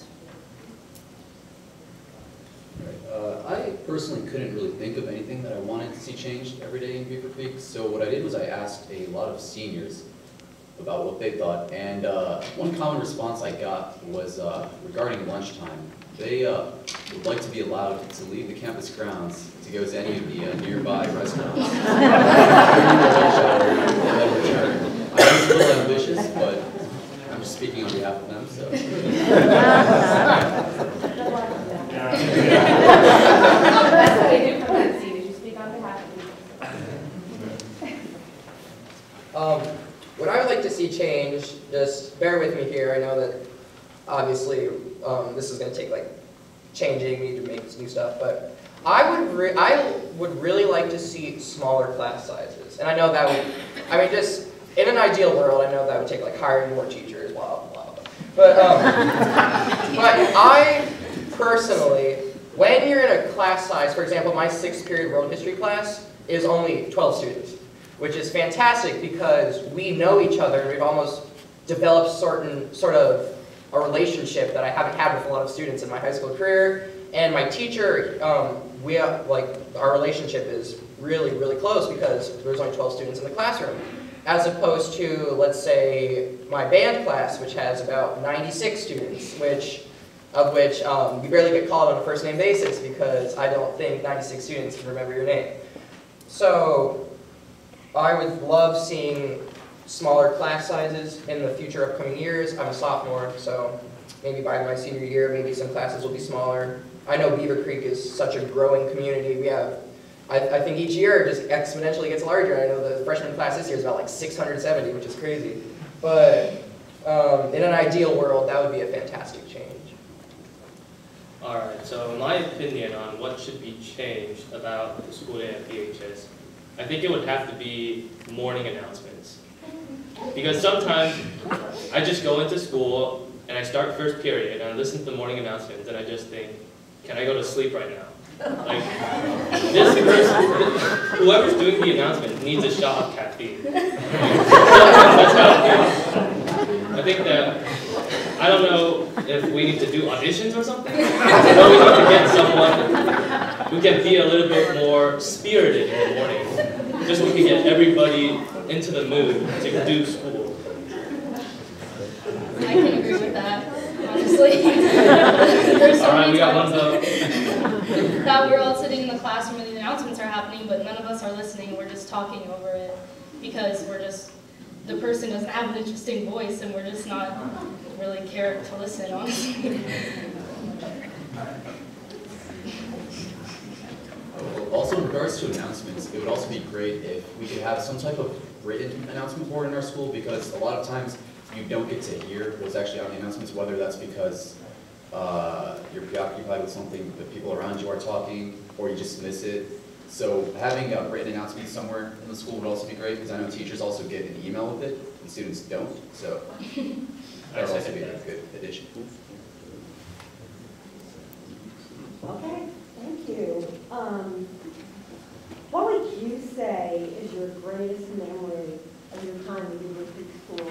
I personally couldn't really think of anything that I wanted to see changed every day in Beavercreek, so what I did was I asked a lot of seniors about what they thought, and one common response I got was regarding lunchtime. They would like to be allowed to leave the campus grounds to go to any of the nearby restaurants. And then return. I know it's a little ambitious, but I'm just speaking on behalf of them, so. That's what I do from that seat, is you speak on behalf of me. What I would like to see change, just bear with me here, I know that obviously this is going to take like changing, we need to make this new stuff, but I would really like to see smaller class sizes. And I know that would, I mean, just in an ideal world, I know that would take like hiring more teachers, blah, blah, blah. But I personally, when you're in a class size, for example, my 6th period world history class is only 12 students, which is fantastic because we know each other and we've almost developed sort of a relationship that I haven't had with a lot of students in my high school career. And my teacher, our relationship is really, really close because there's only 12 students in the classroom. As opposed to, let's say, my band class, which has about 96 students, of which you barely get called on a first name basis because I don't think 96 students can remember your name. So I would love seeing smaller class sizes in the future upcoming years. I'm a sophomore, so maybe by my senior year, maybe some classes will be smaller. I know Beavercreek is such a growing community. We have, I think each year it just exponentially gets larger. I know the freshman class this year is about like 670, which is crazy. But in an ideal world, that would be a fantastic change. All right, so in my opinion on what should be changed about the school day at BHS, I think it would have to be morning announcements. Because sometimes I just go into school and I start first period and I listen to the morning announcements and I just think, can I go to sleep right now? Like, this person, whoever's doing the announcement needs a shot of caffeine. That's how it feels. I think that, I don't know if we need to do auditions or something, but we need to get someone who can be a little bit more spirited in the morning, just so we can get everybody into the mood to do school. I can agree with that, honestly. There's so All right, many we got one times vote. that we're all sitting in the classroom and the announcements are happening, but none of us are listening. We're just talking over it because the person doesn't have an interesting voice and we're just not really care to listen, honestly. Also, in regards to announcements, it would also be great if we could have some type of written announcement board in our school, because a lot of times you don't get to hear what's actually on the announcements, whether that's because you're preoccupied with something, the people around you are talking, or you just miss it. So having a written announcement somewhere in the school would also be great, because I know teachers also get an email with it, and students don't, so that would also be a good addition. Okay, thank you. What would you say is your greatest memory of your time in Beavercreek School?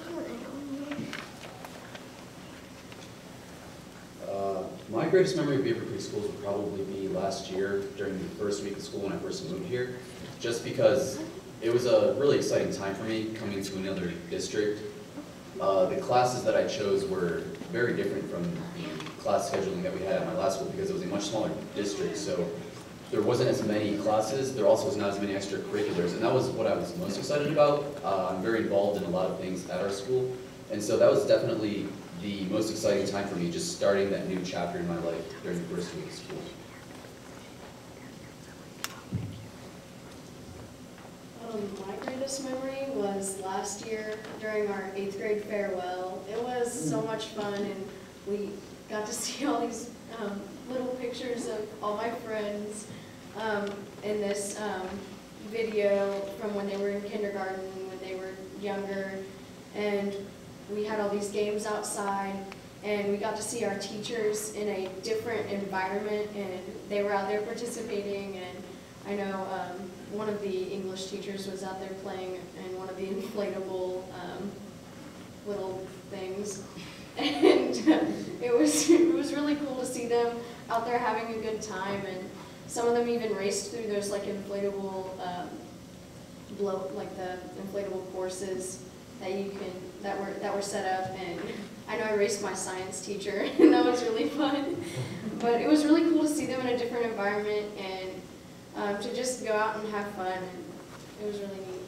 My greatest memory of Beavercreek schools would probably be last year during the first week of school when I first moved here, just because it was a really exciting time for me coming to another district. The classes that I chose were very different from the class scheduling that we had at my last school because it was a much smaller district, so there wasn't as many classes, there also was not as many extracurriculars, and that was what I was most excited about. I'm very involved in a lot of things at our school, and so that was definitely the most exciting time for me, just starting that new chapter in my life during the first week of school. My greatest memory was last year during our 8th grade farewell. It was so much fun, and we got to see all these little pictures of all my friends in this video from when they were in kindergarten, when they were younger, and we had all these games outside, and we got to see our teachers in a different environment, and they were out there participating, and I know one of the English teachers was out there playing in one of the inflatable little things, and it was really cool to see them out there having a good time, and some of them even raced through those like inflatable the inflatable courses, that were set up, and I know I raced my science teacher, and that was really fun. But it was really cool to see them in a different environment and to just go out and have fun. And it was really neat.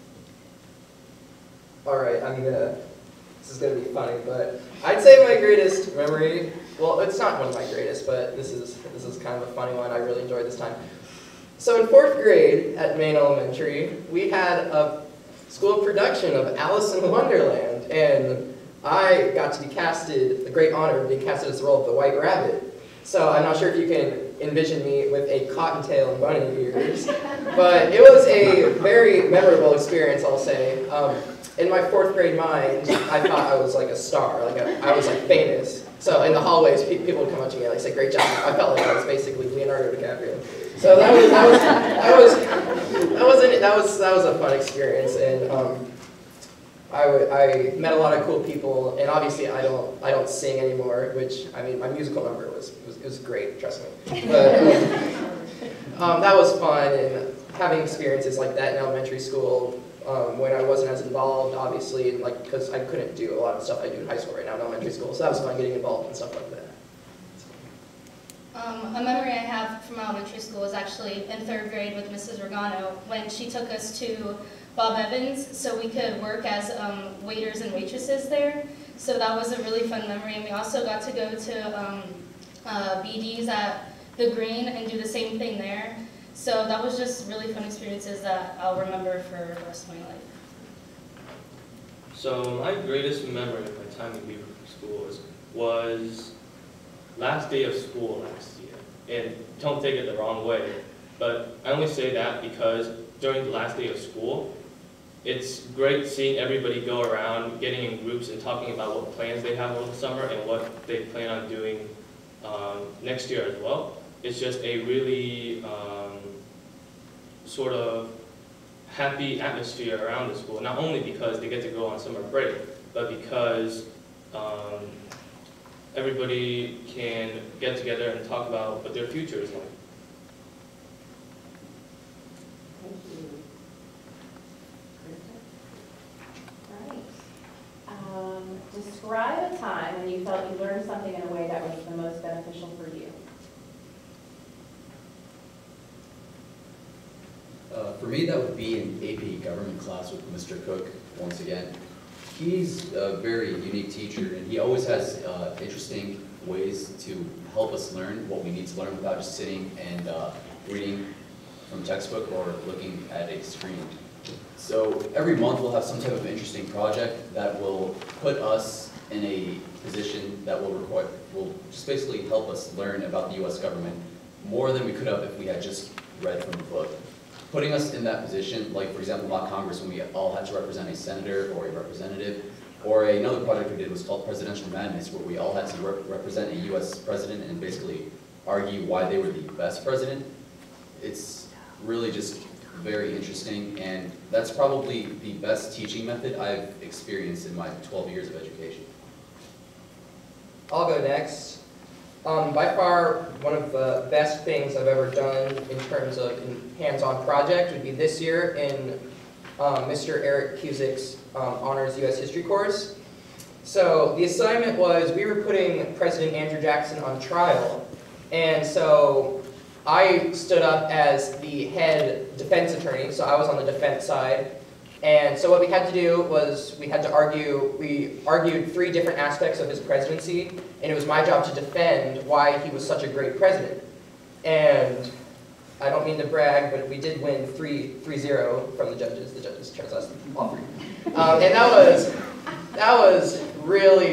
All right, this is gonna be funny, but I'd say my greatest memory, well, it's not one of my greatest, but this is kind of a funny one. I really enjoyed this time. So in 4th grade at Maine Elementary, we had a school production of Alice in Wonderland, and I got to be casted, the great honor of being casted as the role of the White Rabbit. So I'm not sure if you can envision me with a cottontail and bunny ears, but it was a very memorable experience, I'll say. In my 4th grade mind, I thought I was like a star, I was like famous. So in the hallways, people would come up to me and say, "Great job." I felt like I was basically Leonardo DiCaprio. So that was a fun experience, and I met a lot of cool people, and obviously I don't sing anymore, which I mean my musical number was great, trust me. But that was fun, and having experiences like that in elementary school. When I wasn't as involved, obviously, because I couldn't do a lot of stuff I do in high school right now in elementary school, so that was fun getting involved and stuff like that. A memory I have from elementary school was actually in 3rd grade with Mrs. Regano when she took us to Bob Evans so we could work as waiters and waitresses there. So that was a really fun memory, and we also got to go to BD's at the Green and do the same thing there. So that was just really fun experiences that I'll remember for the rest of my life. So my greatest memory of my time in Beavercreek schools was last day of school last year. And don't take it the wrong way, but I only say that because during the last day of school, it's great seeing everybody go around, getting in groups and talking about what plans they have over the summer and what they plan on doing next year as well. It's just a really sort of happy atmosphere around the school, not only because they get to go on summer break, but because everybody can get together and talk about what their future is like. Thank you. All right. Describe a time when you felt you learned something in a way that was the most beneficial for you. For me, that would be an AP government class with Mr. Cook, once again. He's a very unique teacher, and he always has interesting ways to help us learn what we need to learn without just sitting and reading from textbook or looking at a screen. So every month we'll have some type of interesting project that will put us in a position that will just basically help us learn about the U.S. government more than we could have if we had just read from the book. Putting us in that position, like for example mock Congress when we all had to represent a senator or a representative, or another project we did was called Presidential Madness, where we all had to represent a U.S. president and basically argue why they were the best president. It's really just very interesting, and that's probably the best teaching method I've experienced in my 12 years of education. I'll go next. By far, one of the best things I've ever done in terms of hands-on project would be this year in Mr. Eric Cusick's Honors U.S. History course. So the assignment was we were putting President Andrew Jackson on trial, and so I stood up as the head defense attorney, so I was on the defense side. And so what we had to do was we argued 3 different aspects of his presidency, and it was my job to defend why he was such a great president. And I don't mean to brag, but we did win 3-0 from the judges. The judges chose us all 3. And that was really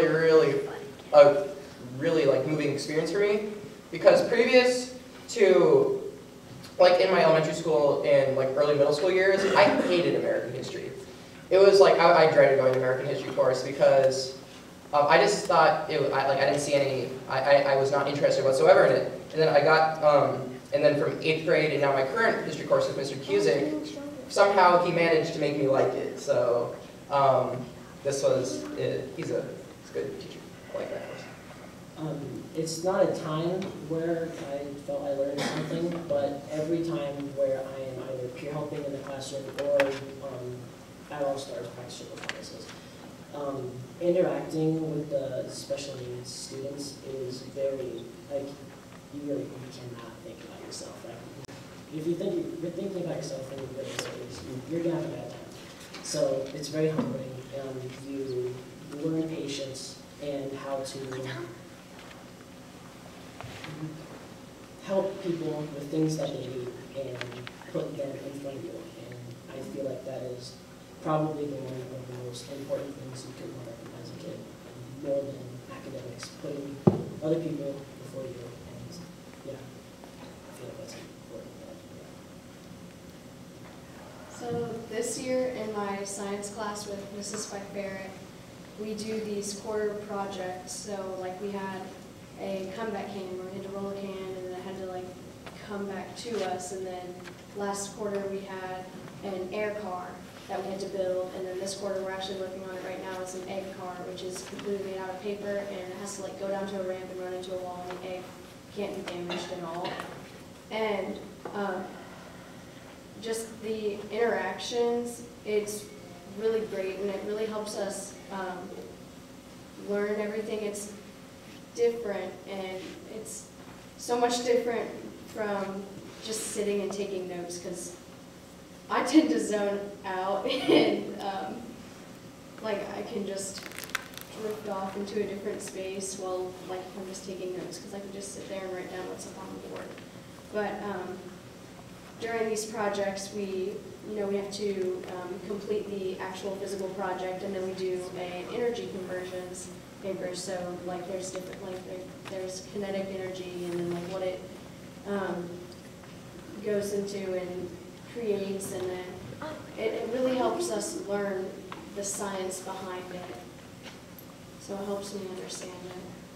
a really like moving experience for me, because previous to like in my elementary school and like early middle school years, I hated American history. It was like I dreaded going to American history course because I just thought I didn't see any. I was not interested whatsoever in it. And then I got and then from 8th grade and now my current history course with Mr. Cusick, somehow he managed to make me like it. So this was he's a good teacher. I like that course. It's not a time where I felt I learned something, but every time where I am either peer helping in the classroom or at All-Stars practice performances. Interacting with the special needs students is very, like, you cannot think about yourself. Like, if you're thinking about yourself when you're you're gonna have a bad time. So it's very humbling. You learn patience and how to help people with things that they need and put them in front of you. And I feel like that is probably one of the most important things you can learn as a kid, more than academics, putting other people before you. And yeah, I feel like that's important. So this year in my science class with Mrs. Spike Barrett, we do these quarter projects. So like we had a comeback can where we had to roll a can and then it had to like come back to us. And then last quarter we had an air car that we had to build. And then this quarter we're actually working on it right now. It's an egg car, which is completely made out of paper and it has to like go down to a ramp and run into a wall and the egg can't be damaged at all. And just the interactions, it's really great and it really helps us learn everything. It's different and it's so much different from just sitting and taking notes because I tend to zone out and like I can just drift off into a different space while like I'm just taking notes because I can just sit there and write down what's up on the board. But during these projects, we have to complete the actual physical project, and then we do an energy conversions paper. So like there's different, like there's kinetic energy, and then like what it goes into and creates, and then it really helps us learn the science behind it. So it helps me understand it.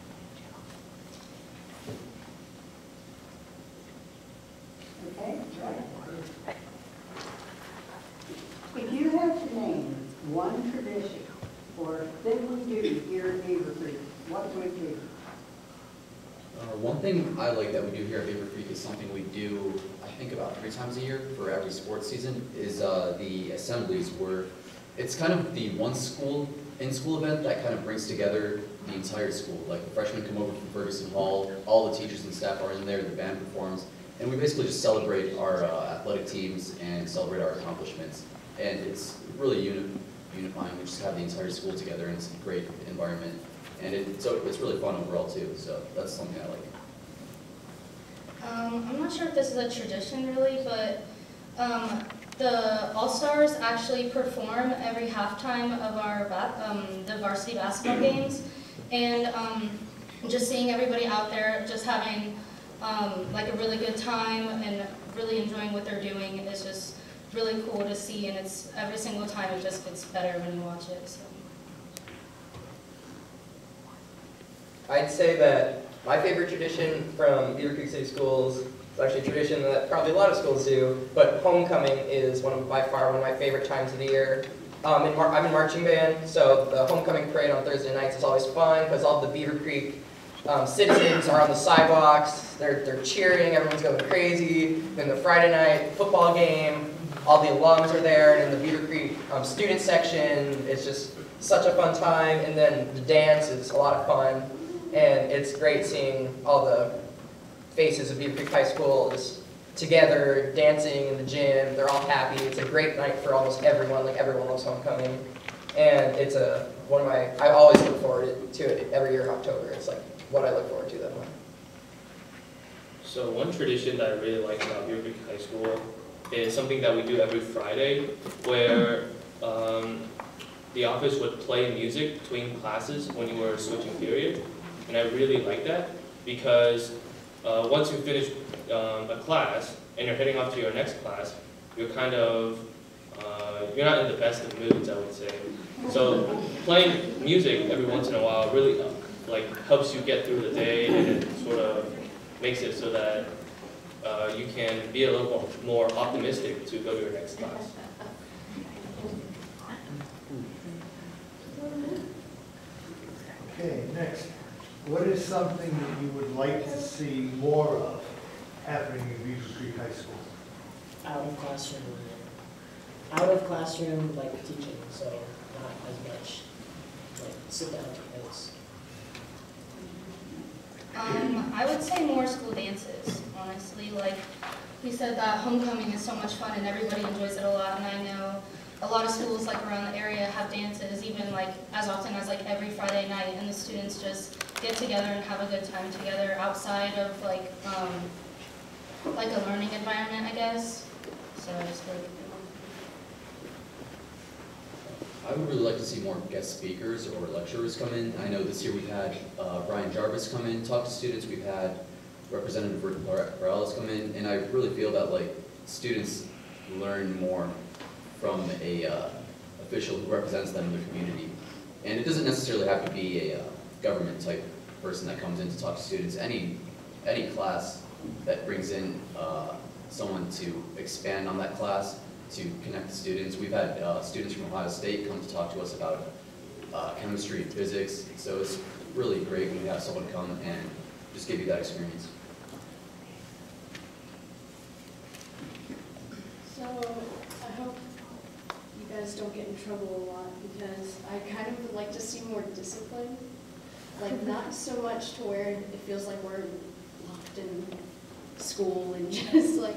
Okay, right. If you have to name one tradition or thing we do here at Beavercreek, what would it be? One thing I like that we do here at Beavercreek is something we do, I think about 3 times a year for every sports season, is the assemblies, where it's kind of the one in-school event that kind of brings together the entire school. Like the freshmen come over from Ferguson Hall, all the teachers and staff are in there, the band performs, and we basically just celebrate our athletic teams and celebrate our accomplishments. And it's really unifying. We just have the entire school together, and it's a great environment. And it's really fun overall too, so that's something I like. I'm not sure if this is a tradition really, but the All-Stars actually perform every halftime of our the varsity basketball games. And just seeing everybody out there just having like a really good time and really enjoying what they're doing is just really cool to see, and it's every single time it just gets better when you watch it. So. I'd say that my favorite tradition from Beavercreek City Schools is actually a tradition that probably a lot of schools do, but homecoming is by far one of my favorite times of the year. I'm in marching band, so the homecoming parade on Thursday nights is always fun because all the Beavercreek citizens are on the sidewalks, they're cheering, everyone's going crazy. Then the Friday night football game, all the alums are there, and in the Beavercreek student section, it's just such a fun time. And then the dance is a lot of fun, and it's great seeing all the faces of Beavercreek High School just together, dancing in the gym. They're all happy. It's a great night for almost everyone. Like everyone loves homecoming, and it's one of my. I always look forward to it every year in October. It's like what I look forward to that month. So one tradition that I really like about Beavercreek High School is something that we do every Friday, where the office would play music between classes when you were switching period, and I really like that because once you finish a class and you're heading off to your next class, you're kind of you're not in the best of moods, I would say. So playing music every once in a while really helps you get through the day, and it sort of makes it so that you can be a little more optimistic to go to your next class. Okay, next. What is something that you would like to see more of happening in Beavercreek High School? Out of classroom out of classroom, like teaching, so not as much like sit down notes. I would say more school dances, honestly. Like he said that homecoming is so much fun and everybody enjoys it a lot, and I know a lot of schools like around the area have dances even like as often as like every Friday night, and the students just get together and have a good time together outside of like a learning environment, I guess. So I just feel like I would really like to see more guest speakers or lecturers come in. I know this year we've had Brian Jarvis come in, talk to students. We've had Representative Morales come in, and I really feel that like students learn more from a official who represents them in the community. And it doesn't necessarily have to be a government type person that comes in to talk to students. Any class that brings in someone to expand on that class, to connect the students. We've had students from Ohio State come to talk to us about chemistry and physics. So it's really great when we have someone come and just give you that experience. So I hope you guys don't get in trouble a lot, because I kind of would like to see more discipline. Like not so much to where it feels like we're locked in school and just like,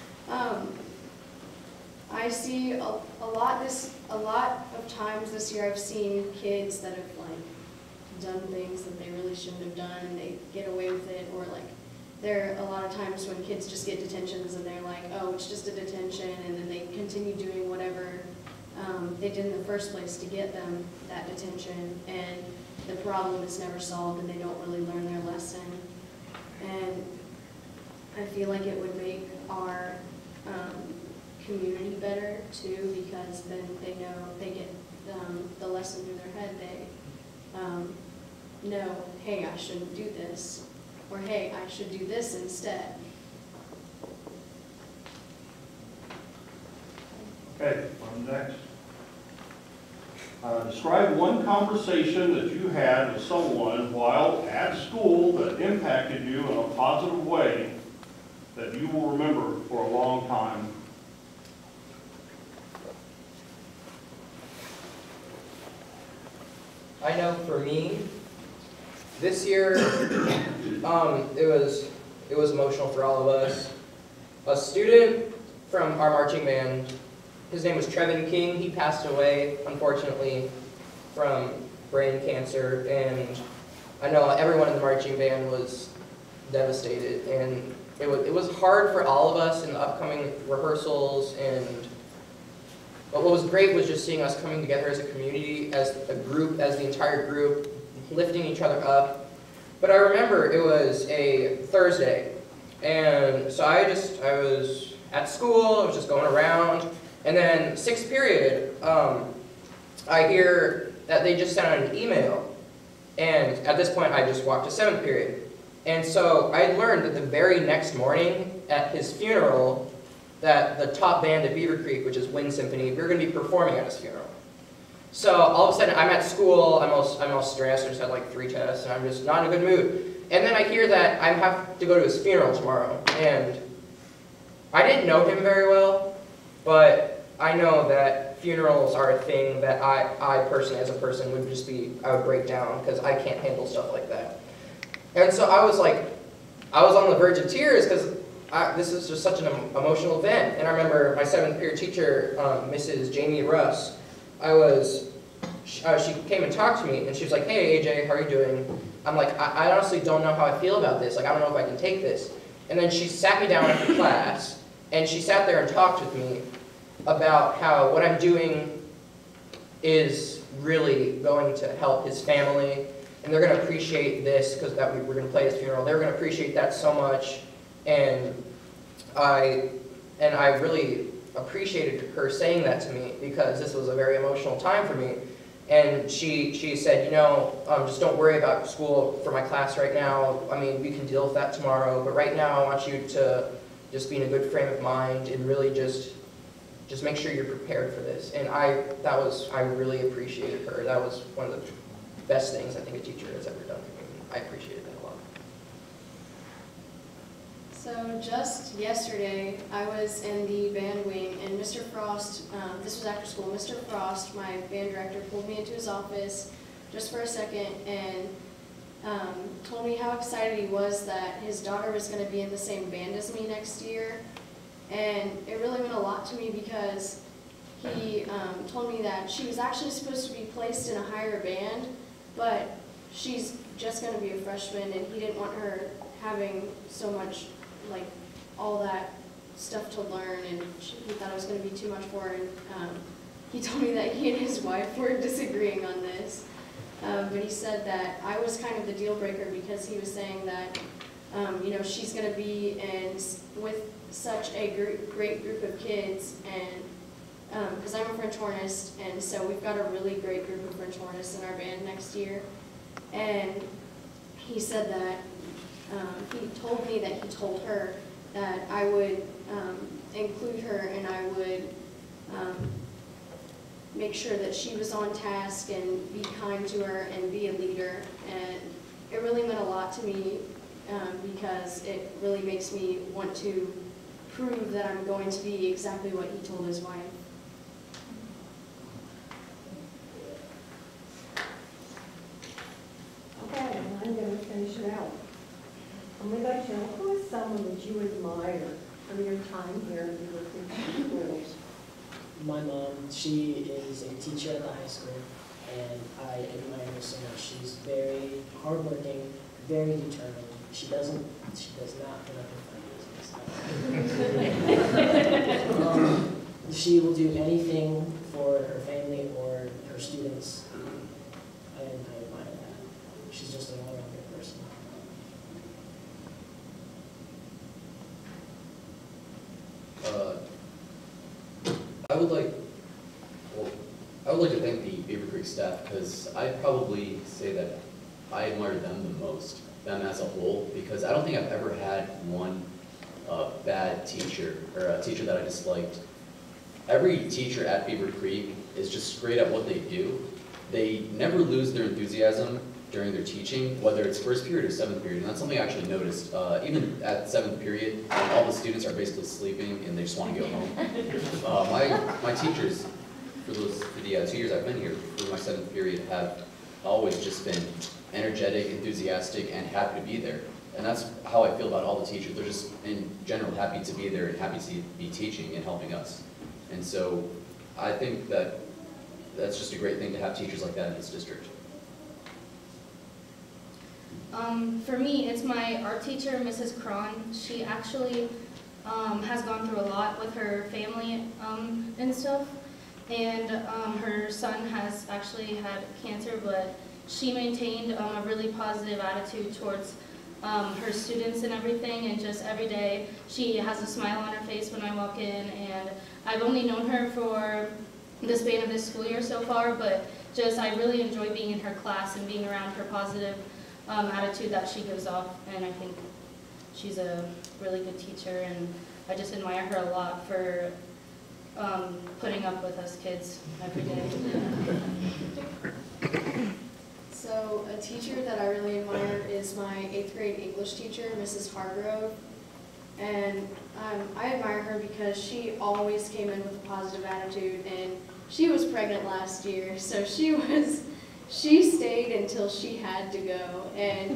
I see a lot of times this year I've seen kids that have like done things that they really shouldn't have done, and they get away with it, or like there are a lot of times when kids just get detentions and they're like, oh, it's just a detention, and then they continue doing whatever they did in the first place to get them that detention, and the problem is never solved and they don't really learn their lesson. And I feel like it would make our community better too, because then they know, they get the lesson through their head. They know, hey, I shouldn't do this, or hey, I should do this instead. Okay, on next. Describe one conversation that you had with someone while at school that impacted you in a positive way that you will remember for a long time. I know for me, this year, it was emotional for all of us. A student from our marching band, his name was Trevin King. He passed away, unfortunately, from brain cancer, and I know everyone in the marching band was devastated, and it was hard for all of us in the upcoming rehearsals, but what was great was just seeing us coming together as a community, as a group, as the entire group, lifting each other up. But I remember it was a Thursday, and so I was at school, I was just going around, and then 6th period, I hear that they just sent out an email, and at this point I just walked to 7th period. And so I learned that the very next morning at his funeral, that the top band at Beavercreek, which is Wind Symphony, we were going to be performing at his funeral. So all of a sudden I'm at school, I'm all stressed, I just had like 3 tests, and I'm just not in a good mood. And then I hear that I have to go to his funeral tomorrow, and I didn't know him very well, but I know that funerals are a thing that I personally, as a person, I would break down, because I can't handle stuff like that. And so I was on the verge of tears, because this is just such an emotional event. And I remember my 7th period teacher, Mrs. Jamie Russ, she came and talked to me, and she was like, hey AJ, how are you doing? I'm like, I honestly don't know how I feel about this. Like, I don't know if I can take this. And then she sat me down after class, and she sat there and talked with me about how what I'm doing is really going to help his family, and they're going to appreciate this, because we're going to play his funeral. They're going to appreciate that so much, and I really appreciated her saying that to me, because this was a very emotional time for me. And she said, you know, just don't worry about school for my class right now. I mean, we can deal with that tomorrow, but right now I want you to just be in a good frame of mind and really just make sure you're prepared for this. And I really appreciated her. That was one of the best things I think a teacher has ever done for me. I appreciated that a lot. So just yesterday, I was in the band wing, and Mr. Frost, this was after school, Mr. Frost, my band director, pulled me into his office just for a second and told me how excited he was that his daughter was going to be in the same band as me next year. And it really meant a lot to me because he told me that she was actually supposed to be placed in a higher band, but she's just going to be a freshman, and he didn't want her having so much, like, all that stuff to learn, and he thought it was going to be too much for her. And he told me that he and his wife were disagreeing on this, but he said that I was kind of the deal breaker because he was saying that, you know, she's going to be with such a great group of kids, and because I'm a French hornist, and so we've got a really great group of French hornists in our band next year. And he said that he told me that he told her that I would include her, and I would make sure that she was on task and be kind to her and be a leader. And it really meant a lot to me because it really makes me want to prove that I'm going to be exactly what he told his wife. Okay, I'm going to finish it out. I'm going to go to, who is someone that you admire from your time here in Beavercreek schools? My mom, she is a teacher at the high school, and I admire her so much. She's very hardworking, very determined. She does not put up with business. She will do anything for her family or her students, and I admire that. She's just an all-rounder person. I would like to thank the Beavercreek staff because I'd probably say that I admire them the most, them as a whole, because I don't think I've ever had one bad teacher or a teacher that I disliked. Every teacher at Beavercreek is just great at what they do. They never lose their enthusiasm during their teaching, whether it's first period or seventh period, and that's something I actually noticed. Even at seventh period, all the students are basically sleeping and they just want to go home. My teachers, for the 2 years I've been here, for my seventh period, have always just been energetic, enthusiastic, and happy to be there. And that's how I feel about all the teachers. They're just, in general, happy to be there and happy to be teaching and helping us. And so I think that that's just a great thing to have teachers like that in this district. For me, it's my art teacher, Mrs. Cron. She actually has gone through a lot with her family and stuff. And her son has actually had cancer, but she maintained a really positive attitude towards her students and everything, and just every day she has a smile on her face when I walk in. And I've only known her for the span of this school year so far, but just I really enjoy being in her class and being around her positive attitude that she gives off, and I think she's a really good teacher, and I just admire her a lot for putting up with us kids every day. So a teacher that I really admire is my 8th grade English teacher, Mrs. Hargrove. And I admire her because she always came in with a positive attitude, and she was pregnant last year, so she stayed until she had to go. And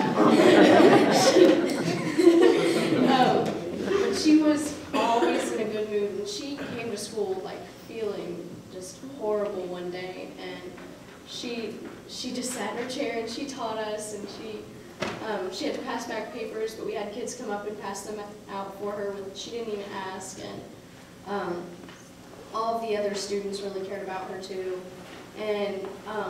but she was always in a good mood, and she came to school like feeling just horrible one day, and she just sat in her chair and she taught us, and she had to pass back papers, but we had kids come up and pass them out for her when she didn't even ask, and all of the other students really cared about her too. And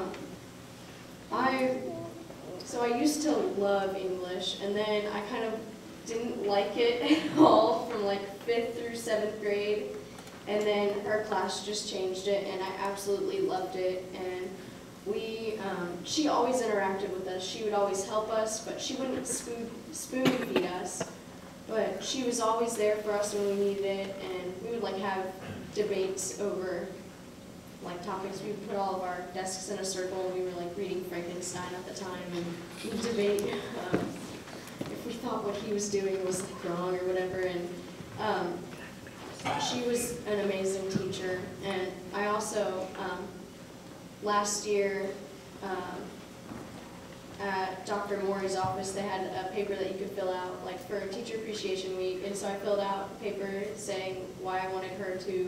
I used to love English, and then I kind of didn't like it at all from like 5th through 7th grade, and then our class just changed it, and I absolutely loved it. And she always interacted with us. She would always help us, but she wouldn't spoon feed us. But she was always there for us when we needed it, and we would like have debates over like topics. We would put all of our desks in a circle, and we were like reading Frankenstein at the time, and we'd debate if we thought what he was doing was like wrong or whatever, and she was an amazing teacher. And I also, last year, at Dr. Maury's office, they had a paper that you could fill out like for Teacher Appreciation Week, and so I filled out a paper saying why I wanted her to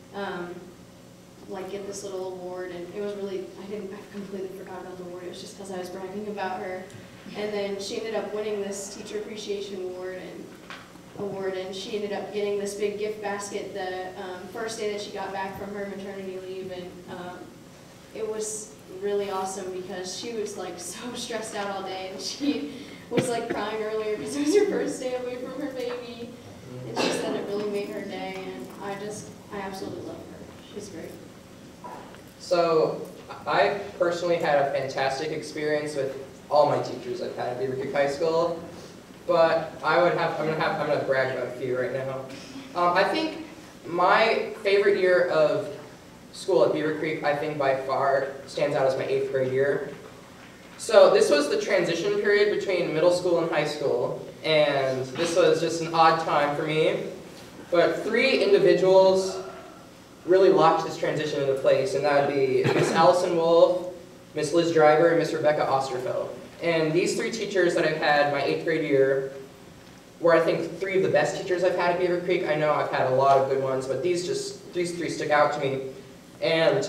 like get this little award, and it was really, I completely forgot about the award. It was just because I was bragging about her. And then she ended up winning this Teacher Appreciation Award, and she ended up getting this big gift basket the first day that she got back from her maternity leave, and it was really awesome because she was like so stressed out all day, and she was like crying earlier because it was her first day away from her baby, and she said it really made her day, and I absolutely love her. She's great. So I personally had a fantastic experience with all my teachers I've had at Beavercreek High School, but I'm gonna brag about a few right now. I think my favorite year of school at Beavercreek, I think by far stands out as my 8th grade year. So this was the transition period between middle school and high school, and this was just an odd time for me. But 3 individuals really locked this transition into place, and that would be Miss Allison Wolf, Miss Liz Driver, and Miss Rebecca Osterfeld. And these 3 teachers that I've had my 8th grade year were, I think, 3 of the best teachers I've had at Beavercreek. I know I've had a lot of good ones, but these 3 stick out to me. And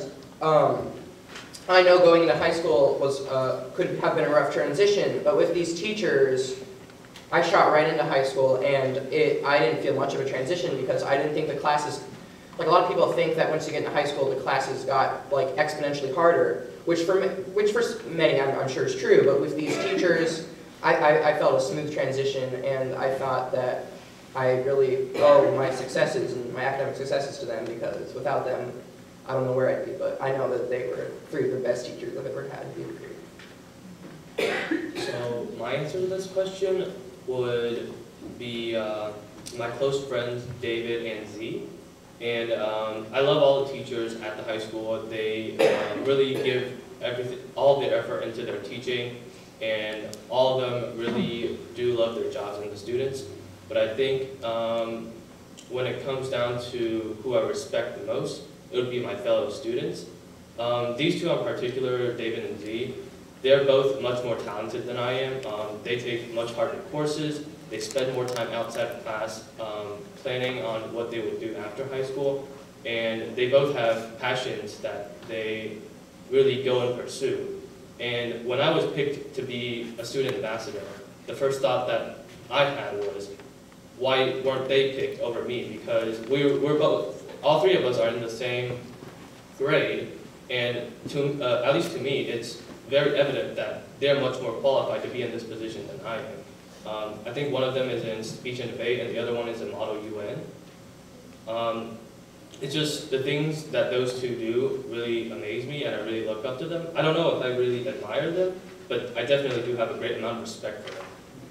I know going into high school could have been a rough transition, but with these teachers, I shot right into high school, and I didn't feel much of a transition because I didn't think the classes, like a lot of people think that once you get into high school, the classes got like exponentially harder, which for many I'm sure is true, but with these teachers, I felt a smooth transition, and I thought that I really owe my successes and my academic successes to them, because without them, I don't know where I'd be, but I know that they were 3 of the best teachers I've ever had at Beavercreek. So my answer to this question would be my close friends David and Z. And I love all the teachers at the high school. They really give all their effort into their teaching, and all of them really do love their jobs and the students. But I think when it comes down to who I respect the most, it would be my fellow students. These 2 in particular, David and Z, they're both much more talented than I am. They take much harder courses. They spend more time outside of class planning on what they would do after high school. And they both have passions that they really go and pursue. And when I was picked to be a student ambassador, the first thought that I had was, why weren't they picked over me? Because we're both, all 3 of us are in the same grade, and at least to me, it's very evident that they're much more qualified to be in this position than I am. I think one of them is in speech and debate, and the other one is in Model UN. It's just the things that those 2 do really amaze me, and I really look up to them. I don't know if I really admire them, but I definitely do have a great amount of respect for them.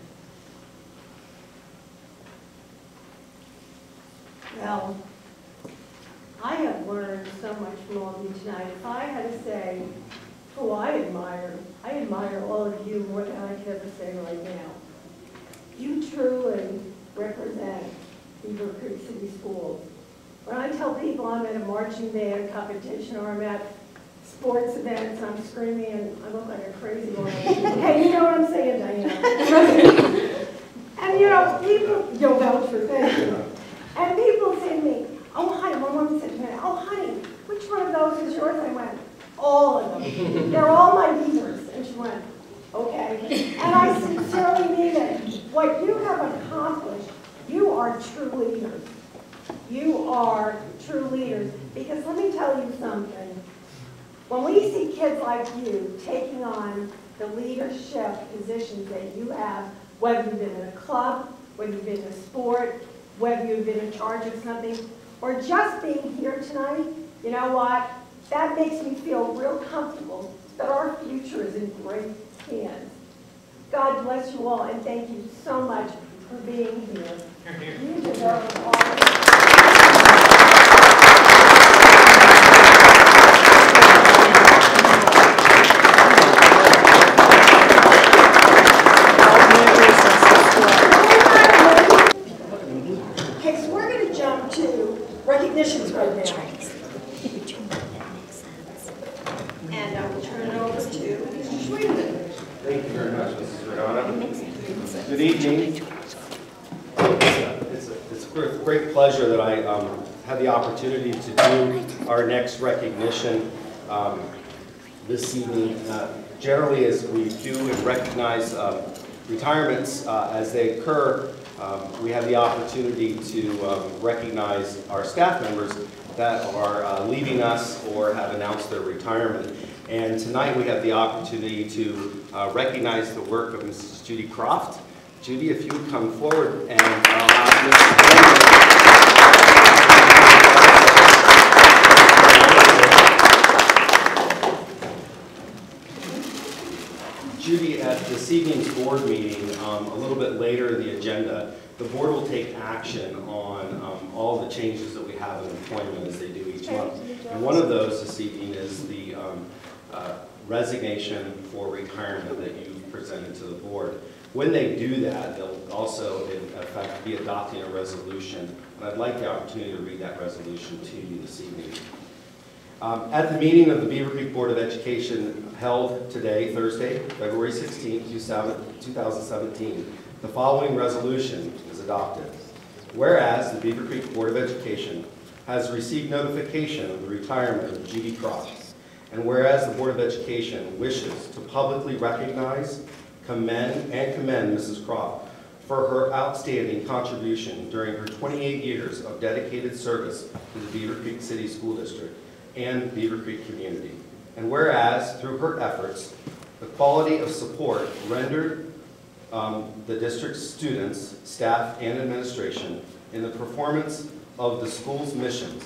Well, I have learned so much more of you tonight. If I had to say who I admire all of you more than I could ever say right now. You truly represent Beavercreek City Schools. When I tell people I'm at a marching band competition or I'm at sports events, I'm screaming and I look like a crazy one. Hey, you know what I'm saying, Diana? And you know, people, you'll vouch for thank you. And people say to me, oh honey, my mom said to me, oh honey, which one of those is yours? I went, all of them. They're all my beavers. And she went, okay. And I sincerely mean it. What you have accomplished, you are true leaders. You are true leaders. Because let me tell you something. When we see kids like you taking on the leadership positions that you have, whether you've been in a club, whether you've been in a sport, whether you've been in charge of something, or just being here tonight, you know what? That makes me feel real comfortable that our future is in great hands. God bless you all, and thank you so much for being here. You deserve it all. Recess. Good evening. It's a great pleasure that I had the opportunity to do our next recognition this evening. Generally, as we do and recognize retirements as they occur, we have the opportunity to recognize our staff members that are leaving us or have announced their retirement. And tonight we have the opportunity to recognize the work of Mrs. Judy Croft. Judy, if you would come forward and allow Judy, at this evening's board meeting, a little bit later in the agenda, the board will take action on all the changes that we have in employment as they do each month. And one of those this evening is the resignation for retirement that you presented to the board. When they do that, they'll also, in effect, be adopting a resolution. And I'd like the opportunity to read that resolution to you this evening. At the meeting of the Beavercreek Board of Education held today, Thursday, February 16, 2017, the following resolution is adopted. Whereas the Beavercreek Board of Education has received notification of the retirement of Judy Croft, and whereas the Board of Education wishes to publicly recognize, commend Mrs. Croft for her outstanding contribution during her 28 years of dedicated service to the Beavercreek City School District and Beavercreek community. And whereas, through her efforts, the quality of support rendered the district's students, staff, and administration in the performance of the school's missions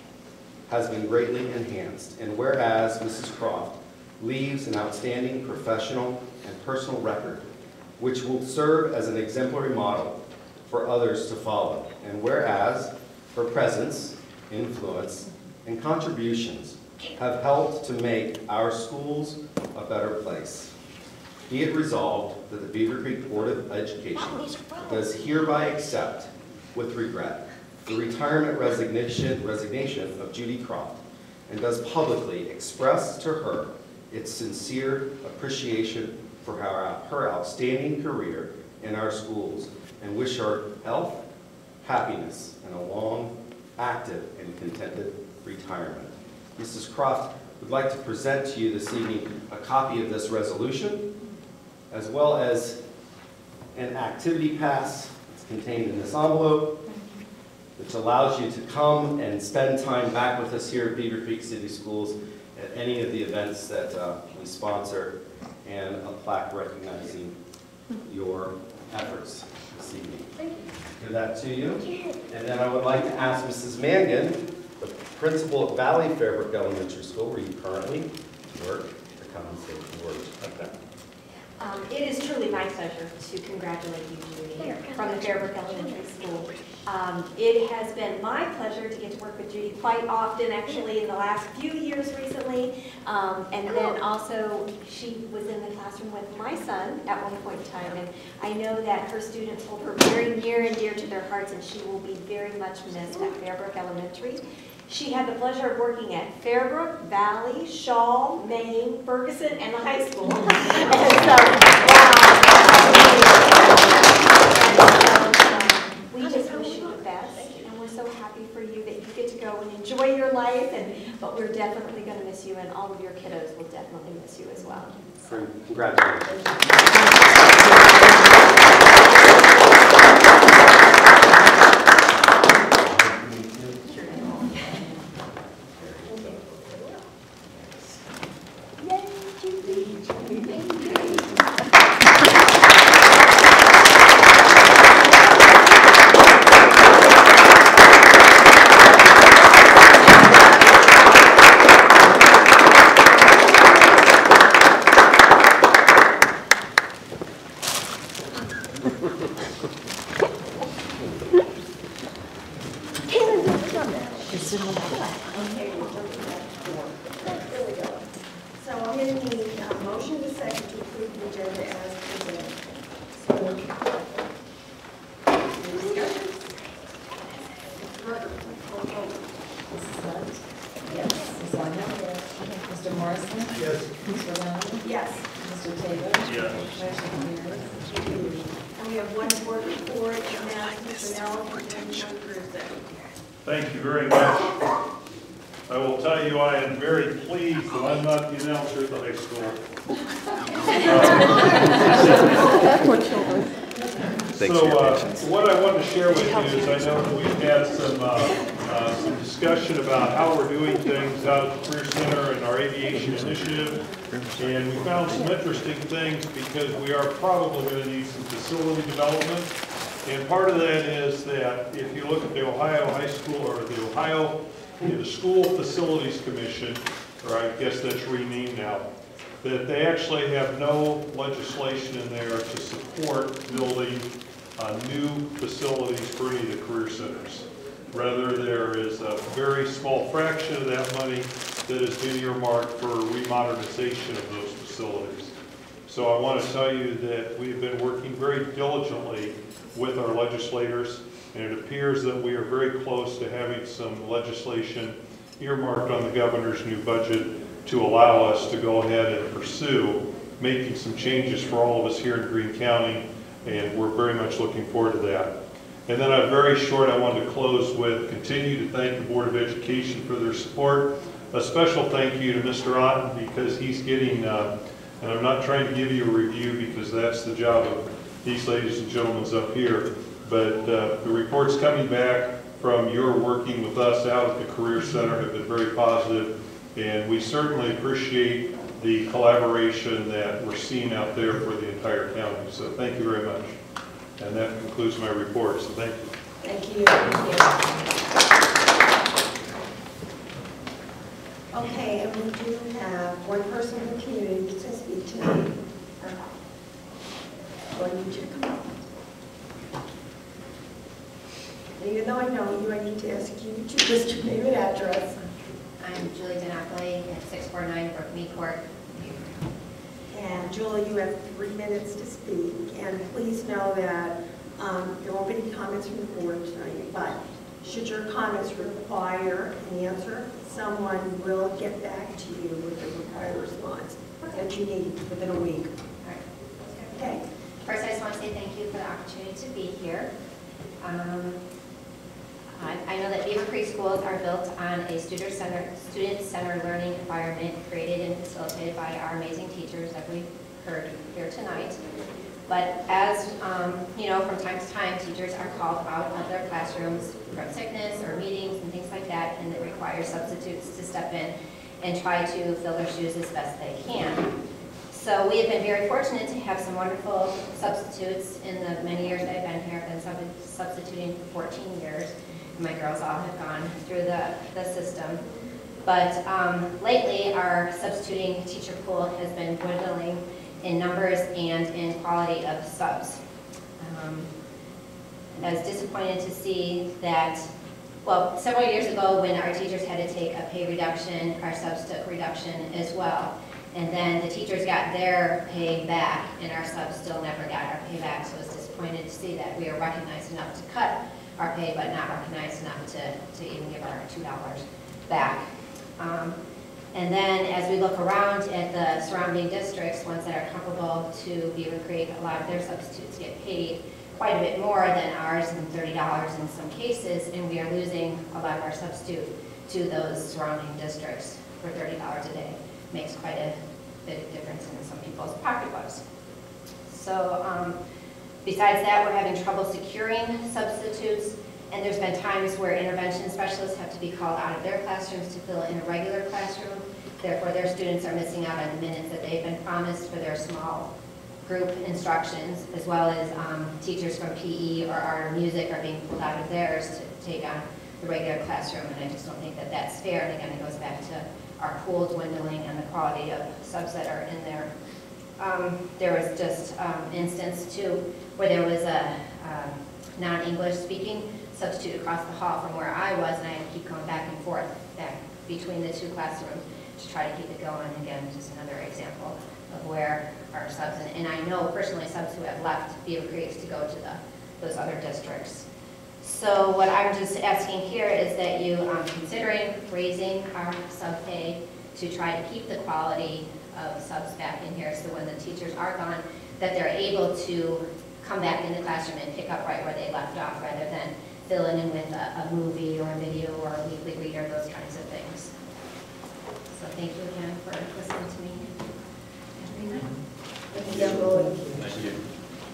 has been greatly enhanced. And whereas Mrs. Croft leaves an outstanding professional and personal record, which will serve as an exemplary model for others to follow. And whereas her presence, influence, and contributions have helped to make our schools a better place. Be it resolved that the Beavercreek Board of Education does hereby accept, with regret, the retirement resignation of Judy Croft, and does publicly express to her its sincere appreciation for her outstanding career in our schools, and wish her health, happiness, and a long, active, and contented retirement. Mrs. Croft would like to present to you this evening a copy of this resolution, as well as an activity pass that's contained in this envelope, which allows you to come and spend time back with us here at Beavercreek City Schools at any of the events that we sponsor, and a plaque recognizing your efforts this evening. Thank you. Give that to you. And then I would like to ask Mrs. Mangan, the principal of Valley Fairbrook Elementary School, where you currently work, to come and say a few words about that. It is truly my pleasure to congratulate you, Judy, from the Fairbrook Elementary School. It has been my pleasure to get to work with Judy quite often, actually, in the last few years recently. And then also, she was in the classroom with my son at one point in time. And I know that her students hold her very near and dear to their hearts, and she will be very much missed at Fairbrook Elementary. She had the pleasure of working at Fairbrook, Valley, Shaw, Maine, Ferguson, and the high school. We just wish you the best, and we're so happy for you that you get to go and enjoy your life, but we're definitely going to miss you, and all of your kiddos will definitely miss you as well. Congratulations. So I'm going to need a motion to second to approve the agenda as presented. Any discussion? Mrs. Hunt? Yes. Mrs. Lynell? Yes. Mr. Morrison? Yes. Ms. Rowe? Yes. Mr. Taylor? Yes. Motion carries. And we have one board report, and that's Mr. Nell and John Cruiser. Thank you very much. I will tell you, I am very pleased that I'm not the announcer at the high school. What I wanted to share with you is I know that we've had some discussion about how we're doing things out at the Career Center and our aviation initiative. And we found some interesting things because we are probably going to need some facility development. And part of that is that if you look at the Ohio High School, or the Ohio the School Facilities Commission, or I guess that's renamed now, that they actually have no legislation in there to support building new facilities for any of the career centers. Rather, there is a very small fraction of that money that has been earmarked for remodernization of those facilities. So I want to tell you that we've been working very diligently with our legislators, and it appears that we are very close to having some legislation earmarked on the governor's new budget to allow us to go ahead and pursue making some changes for all of us here in Greene County, and we're very much looking forward to that. And then very short, I wanted to close with continue to thank the Board of Education for their support. A special thank you to Mr. Otten, because he's getting, and I'm not trying to give you a review because that's the job of these ladies and gentlemen up here, but the reports coming back from your working with us out at the Career Center have been very positive, and we certainly appreciate the collaboration that we're seeing out there for the entire county. So thank you very much. And that concludes my report, so thank you. Thank you. Okay, and we do have one person in the community to speak tonight. So I need you to come up. And even though I know you, I need to ask you to list your name and address. I'm Julie Denapoli at 649 Brookmead Court. And Julie, you have 3 minutes to speak. And please know that there won't be any comments from the board tonight, but should your comments require an answer, someone will get back to you with the required response that you need within a week. All right. Okay. First, I just want to say thank you for the opportunity to be here. I know that Beavercreek schools are built on a student-centered learning environment created and facilitated by our amazing teachers that we've heard here tonight. But as you know, from time to time, teachers are called out of their classrooms from sickness or meetings and things like that, and it requires substitutes to step in and try to fill their shoes as best they can. So we have been very fortunate to have some wonderful substitutes in the many years I've been here. I've been substituting for 14 years. My girls all have gone through the system. But lately, our substituting teacher pool has been dwindling in numbers and in quality of subs. I was disappointed to see that, well, several years ago when our teachers had to take a pay reduction, our subs took reduction as well. And then the teachers got their pay back, and our subs still never got our pay back. So I was disappointed to see that we are recognized enough to cut our pay, but not recognized enough to even give our $2 back. And then as we look around at the surrounding districts, ones that are comparable to Beavercreek, a lot of their substitutes get paid quite a bit more than ours, and $30 in some cases, and we are losing a lot of our substitute to those surrounding districts for $30 a day. Makes quite a bit of difference in some people's pocketbooks. So besides that, we're having trouble securing substitutes, and there's been times where intervention specialists have to be called out of their classrooms to fill in a regular classroom. Therefore, their students are missing out on the minutes that they've been promised for their small group instructions, as well as teachers from PE or art or music are being pulled out of theirs to take on the regular classroom, and I just don't think that that's fair. And again, it goes back to our pool dwindling and the quality of subs that are in there. There was just instance too where there was a non-English speaking substitute across the hall from where I was, and I had to keep going back and forth back between the two classrooms to try to keep it going. Again, just another example of where our subs, and I know personally subs who have left Beavercreek to go to those other districts. So what I'm just asking here is that you considering raising our sub pay to try to keep the quality of subs back in here, so when the teachers are gone, that they're able to come back in the classroom and pick up right where they left off, rather than filling in with a movie or a video or a weekly reader, those kinds of things. So thank you again for listening to me every night. Thank you, Emily. Thank you.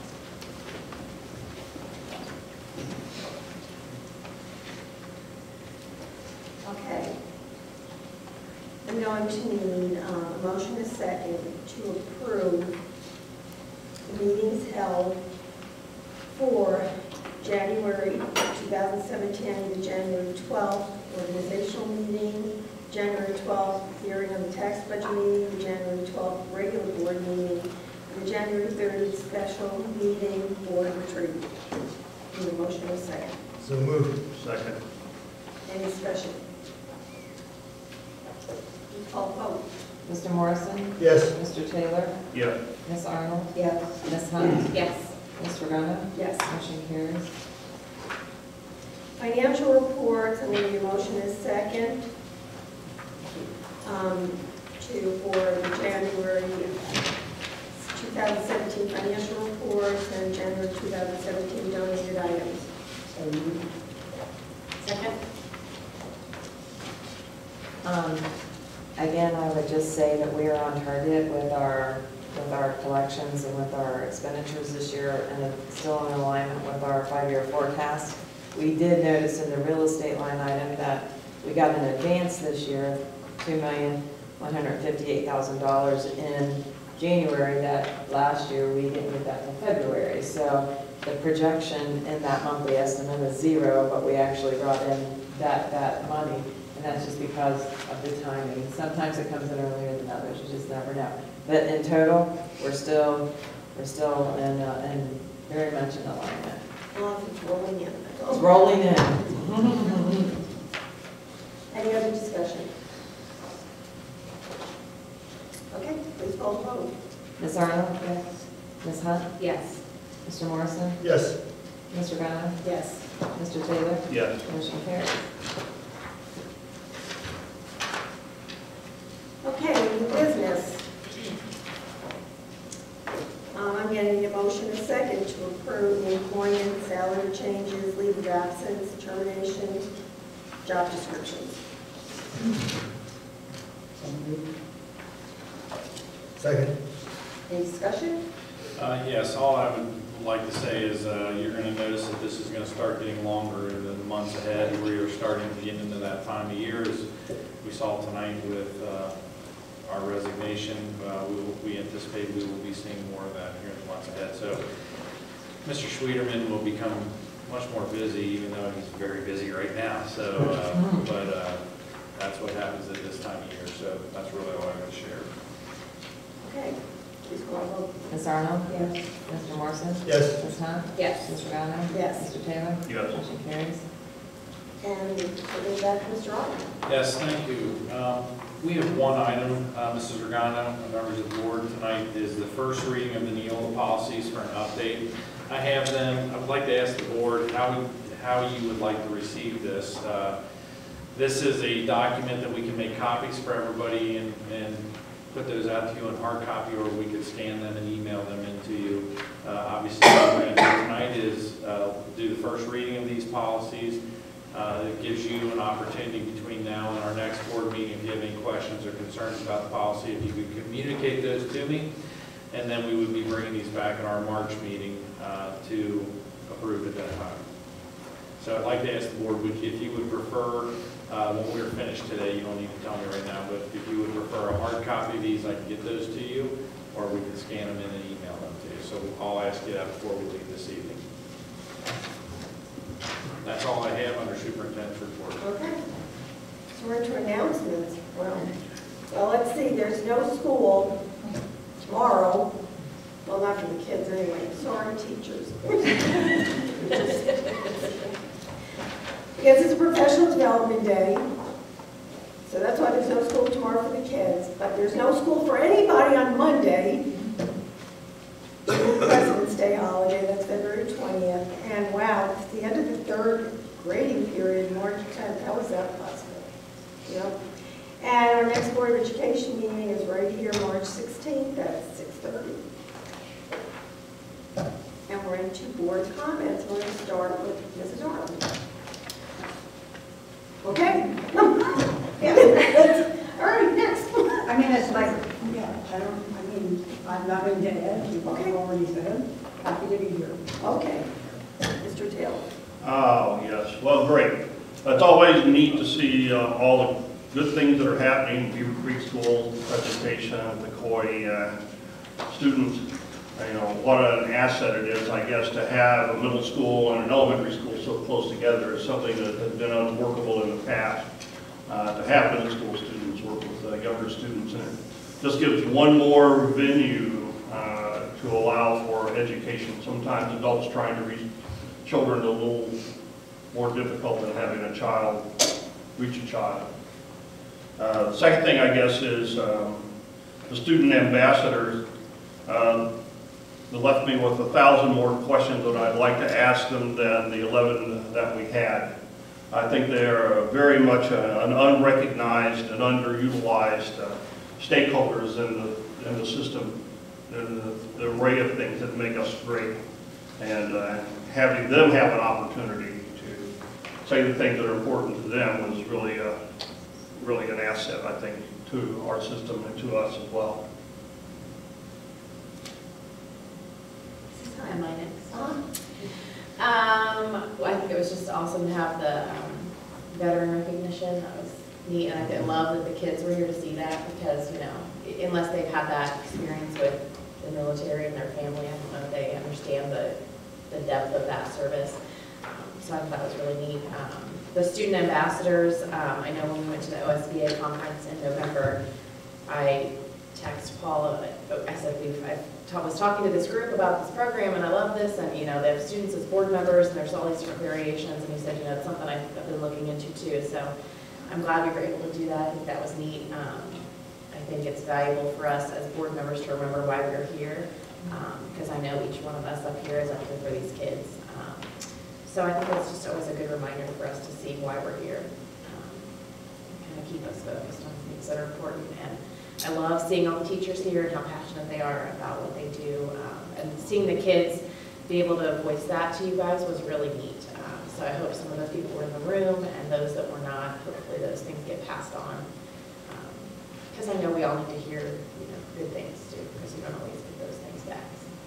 Okay. I'm going to need a motion and a second to approve the meetings held for January 2017, the January 12th organizational meeting, January 12th hearing on the tax budget meeting, the January 12th regular board meeting, and the January 30th special meeting board retreat. Need a motion and a second. So moved. Second. Any discussion? Call vote. Mr. Morrison? Yes. Mr. Taylor? Yes. Ms. Arnold? Yes. Ms. Hunt? Yes. Ms. Regano? Yes. Motion carries. Financial reports, I'm going to need a motion and a second for the January 2017 financial reports and January 2017 donated items. So moved. Second? Again, I would just say that we are on target with our collections and with our expenditures this year, and it's still in alignment with our 5-year forecast. We did notice in the real estate line item that we got an advance this year of $2,158,000 in January, that last year we didn't get that until February. So the projection in that monthly estimate is 0, but we actually brought in that money. And that's just because of the timing. Sometimes it comes in earlier than others, you just never know. But in total, we're still in very much in alignment. Well, it's rolling in. It's rolling in. Any other discussion? Okay, please call the vote. Ms. Arnold? Yes. Ms. Hunt? Yes. Mr. Morrison? Yes. Ms. Regano? Yes. Mr. Taylor? Yes. Motion carries. Okay, new business. I'm getting a motion and a second to approve the employment, salary changes, leave of absence, terminations, job descriptions. Second. Any discussion? Yes, all I would like to say is you're going to notice that this is going to start getting longer in the months ahead. We are starting to get into that time of year, as we saw tonight with our resignation. We anticipate we will be seeing more of that here in the months ahead. So Mr. Schwederman will become much more busy, even though he's very busy right now. So, that's what happens at this time of year. So that's really all I'm going to share. Okay, please call the vote. Ms. Arnold? Yes. Mr. Morrison? Yes. Ms. Hunt? Yes. Ms. Regano? Yes. Mr. Taylor? Yes. Motion carries. And we'll go back to Mr. Otto. Yes, thank you. We have one item, Mrs. Regano, members of the board, tonight is the first reading of the Neola policies for an update. I have them. I would like to ask the board how you would like to receive this. This is a document that we can make copies for everybody and put those out to you in hard copy, or we could scan them and email them into you. Obviously, what we're going to do tonight is do the first reading of these policies. It gives you an opportunity between now and our next board meeting, if you have any questions or concerns about the policy, if you could communicate those to me, and then we would be bringing these back in our March meeting to approve at that time. So I'd like to ask the board, if you would prefer, when we're finished today, you don't need to tell me right now, but if you would prefer a hard copy of these, I can get those to you, or we can scan them in and email them to you. So I'll ask you that before we leave this evening. That's all I have under superintendent's report. Okay. So we're into announcements. Well, let's see, there's no school tomorrow. Well, not for the kids anyway. Sorry, teachers. Because it's a professional development day. So that's why there's no school tomorrow for the kids. But there's no school for anybody on Monday. President's Day holiday, that's February 20th. And wow, it's the end of the third grading period, March 10th. How is that possible? You know? And our next Board of Education meeting is right here, March 16th at 6:30. And we're into board comments. We're going to start with Mrs. Arlen. Okay? Yeah. All right, next. I mean, it's like, yeah, I'm nothing to add, you've already said. Happy to be here. Okay. Mr. Taylor. Oh, yes. Well, great. It's always neat to see all the good things that are happening in Beavercreek School, education, the COI students. You know, what an asset it is, I guess, to have a middle school and an elementary school so close together is something that has been unworkable in the past. To have middle school students work with younger students, and it just gives one more venue to allow for education. Sometimes adults trying to reach children is a little more difficult than having a child reach a child. The second thing, I guess, is the student ambassadors. They left me with 1,000 more questions that I'd like to ask them than the 11 that we had. I think they're very much an unrecognized and underutilized stakeholders in the system, and the array of things that make us great. And having them have an opportunity to say the things that are important to them was really an asset, I think, to our system and to us as well. Am I next? I think it was just awesome to have the veteran recognition. That was neat, and I love that the kids were here to see that because, you know, unless they've had that experience with the military and their family, I don't know if they understand the depth of that service. So I thought that was really neat. The student ambassadors, I know when we went to the OSBA conference in November, I texted Paul, I said, I was talking to this group about this program and I love this, and you know, they have students as board members and there's all these different variations, and he said, you know, it's something I've been looking into too, so I'm glad we were able to do that. I think that was neat. I think it's valuable for us as board members to remember why we're here, because I know each one of us up here is up here for these kids. So I think it's just always a good reminder for us to see why we're here, kind of keep us focused on things that are important. And I love seeing all the teachers here and how passionate they are about what they do, and seeing the kids be able to voice that to you guys was really neat. So I hope some of those people were in the room, and those that were not, hopefully those things get passed on. Because I know we all need to hear, you know, good things too, because you don't always get those things back.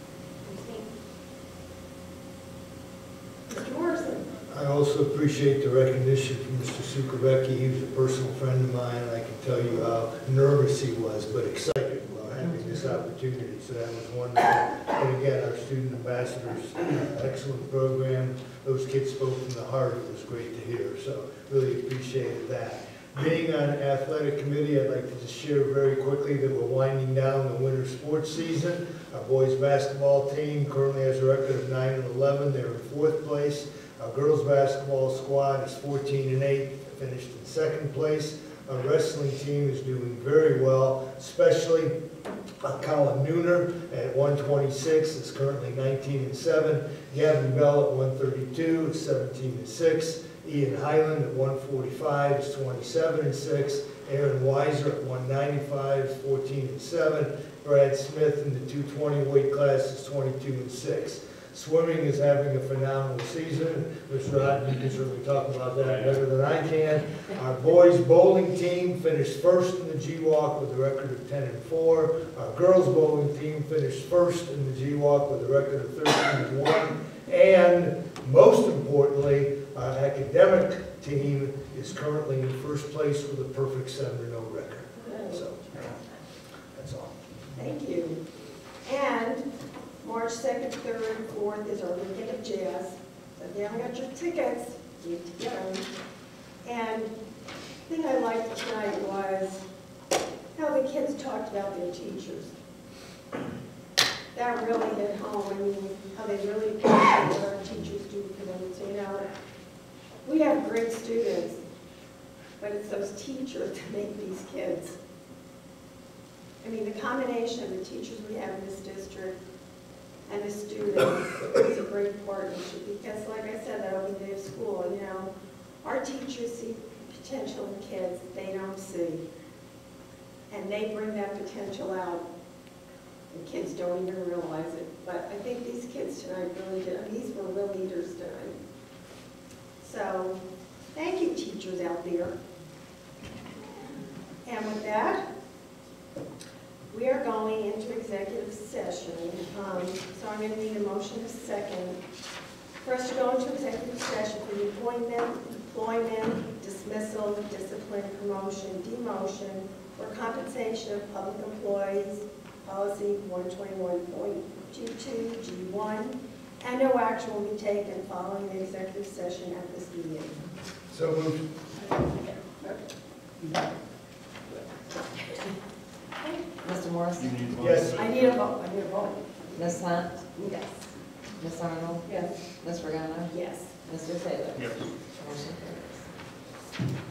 Mr. Morrison. I also appreciate the recognition from Mr. Sukavecki. He was a personal friend of mine, and I can tell you how nervous he was, but excited about having this opportunity, so that was wonderful. And again, our student ambassadors, excellent program. Those kids spoke from the heart. It was great to hear, so really appreciated that. Being on the athletic committee, I'd like to just share very quickly that we're winding down the winter sports season. Our boys basketball team currently has a record of 9-11. They're in 4th place. Our girls basketball squad is 14-8, finished in 2nd place. Our wrestling team is doing very well, especially Colin Nooner at 126 is currently 19-7. Gavin Bell at 132 is 17-6. Ian Highland at 145 is 27-6. Aaron Weiser at 195 is 14-7. Brad Smith in the 220 weight class is 22-6. Swimming is having a phenomenal season. Mr. Otten, you can certainly talk about that better than I can. Our boys bowling team finished 1st in the G-Walk with a record of 10-4. Our girls bowling team finished 1st in the G-Walk with a record of 13-1. And most importantly, our academic team is currently in 1st place with a perfect 7-0 record. So, that's all. Thank you. And March 2nd, 3rd, and 4th is our weekend of jazz. So if you haven't got your tickets, you need to get them. And the thing I liked tonight was how the kids talked about their teachers. That really hit home. I mean, how they really appreciate what our teachers do for them. So, you know, we have great students, but it's those teachers that make these kids. I mean, the combination of the teachers we have in this district and the students is a great partnership, because like I said, that open day of school, you know, our teachers see potential in kids they don't see. and they bring that potential out. The kids don't even realize it, but I think these kids tonight really did. I mean, these were real leaders tonight. So, thank you, teachers out there. And with that, we are going into executive session. So I'm going to need a motion in a second. For us to go into executive session for the employment, dismissal, discipline, promotion, demotion, or compensation of public employees, policy 121.22 G1, and no action will be taken following the executive session at this meeting. So moved. Mr. Morrison? Yes. I need a vote. I need a vote. Ms. Hunt? Yes. Ms. Arnold? Yes. Ms. Regano? Yes. Mr. Taylor? Yes. Motion carries.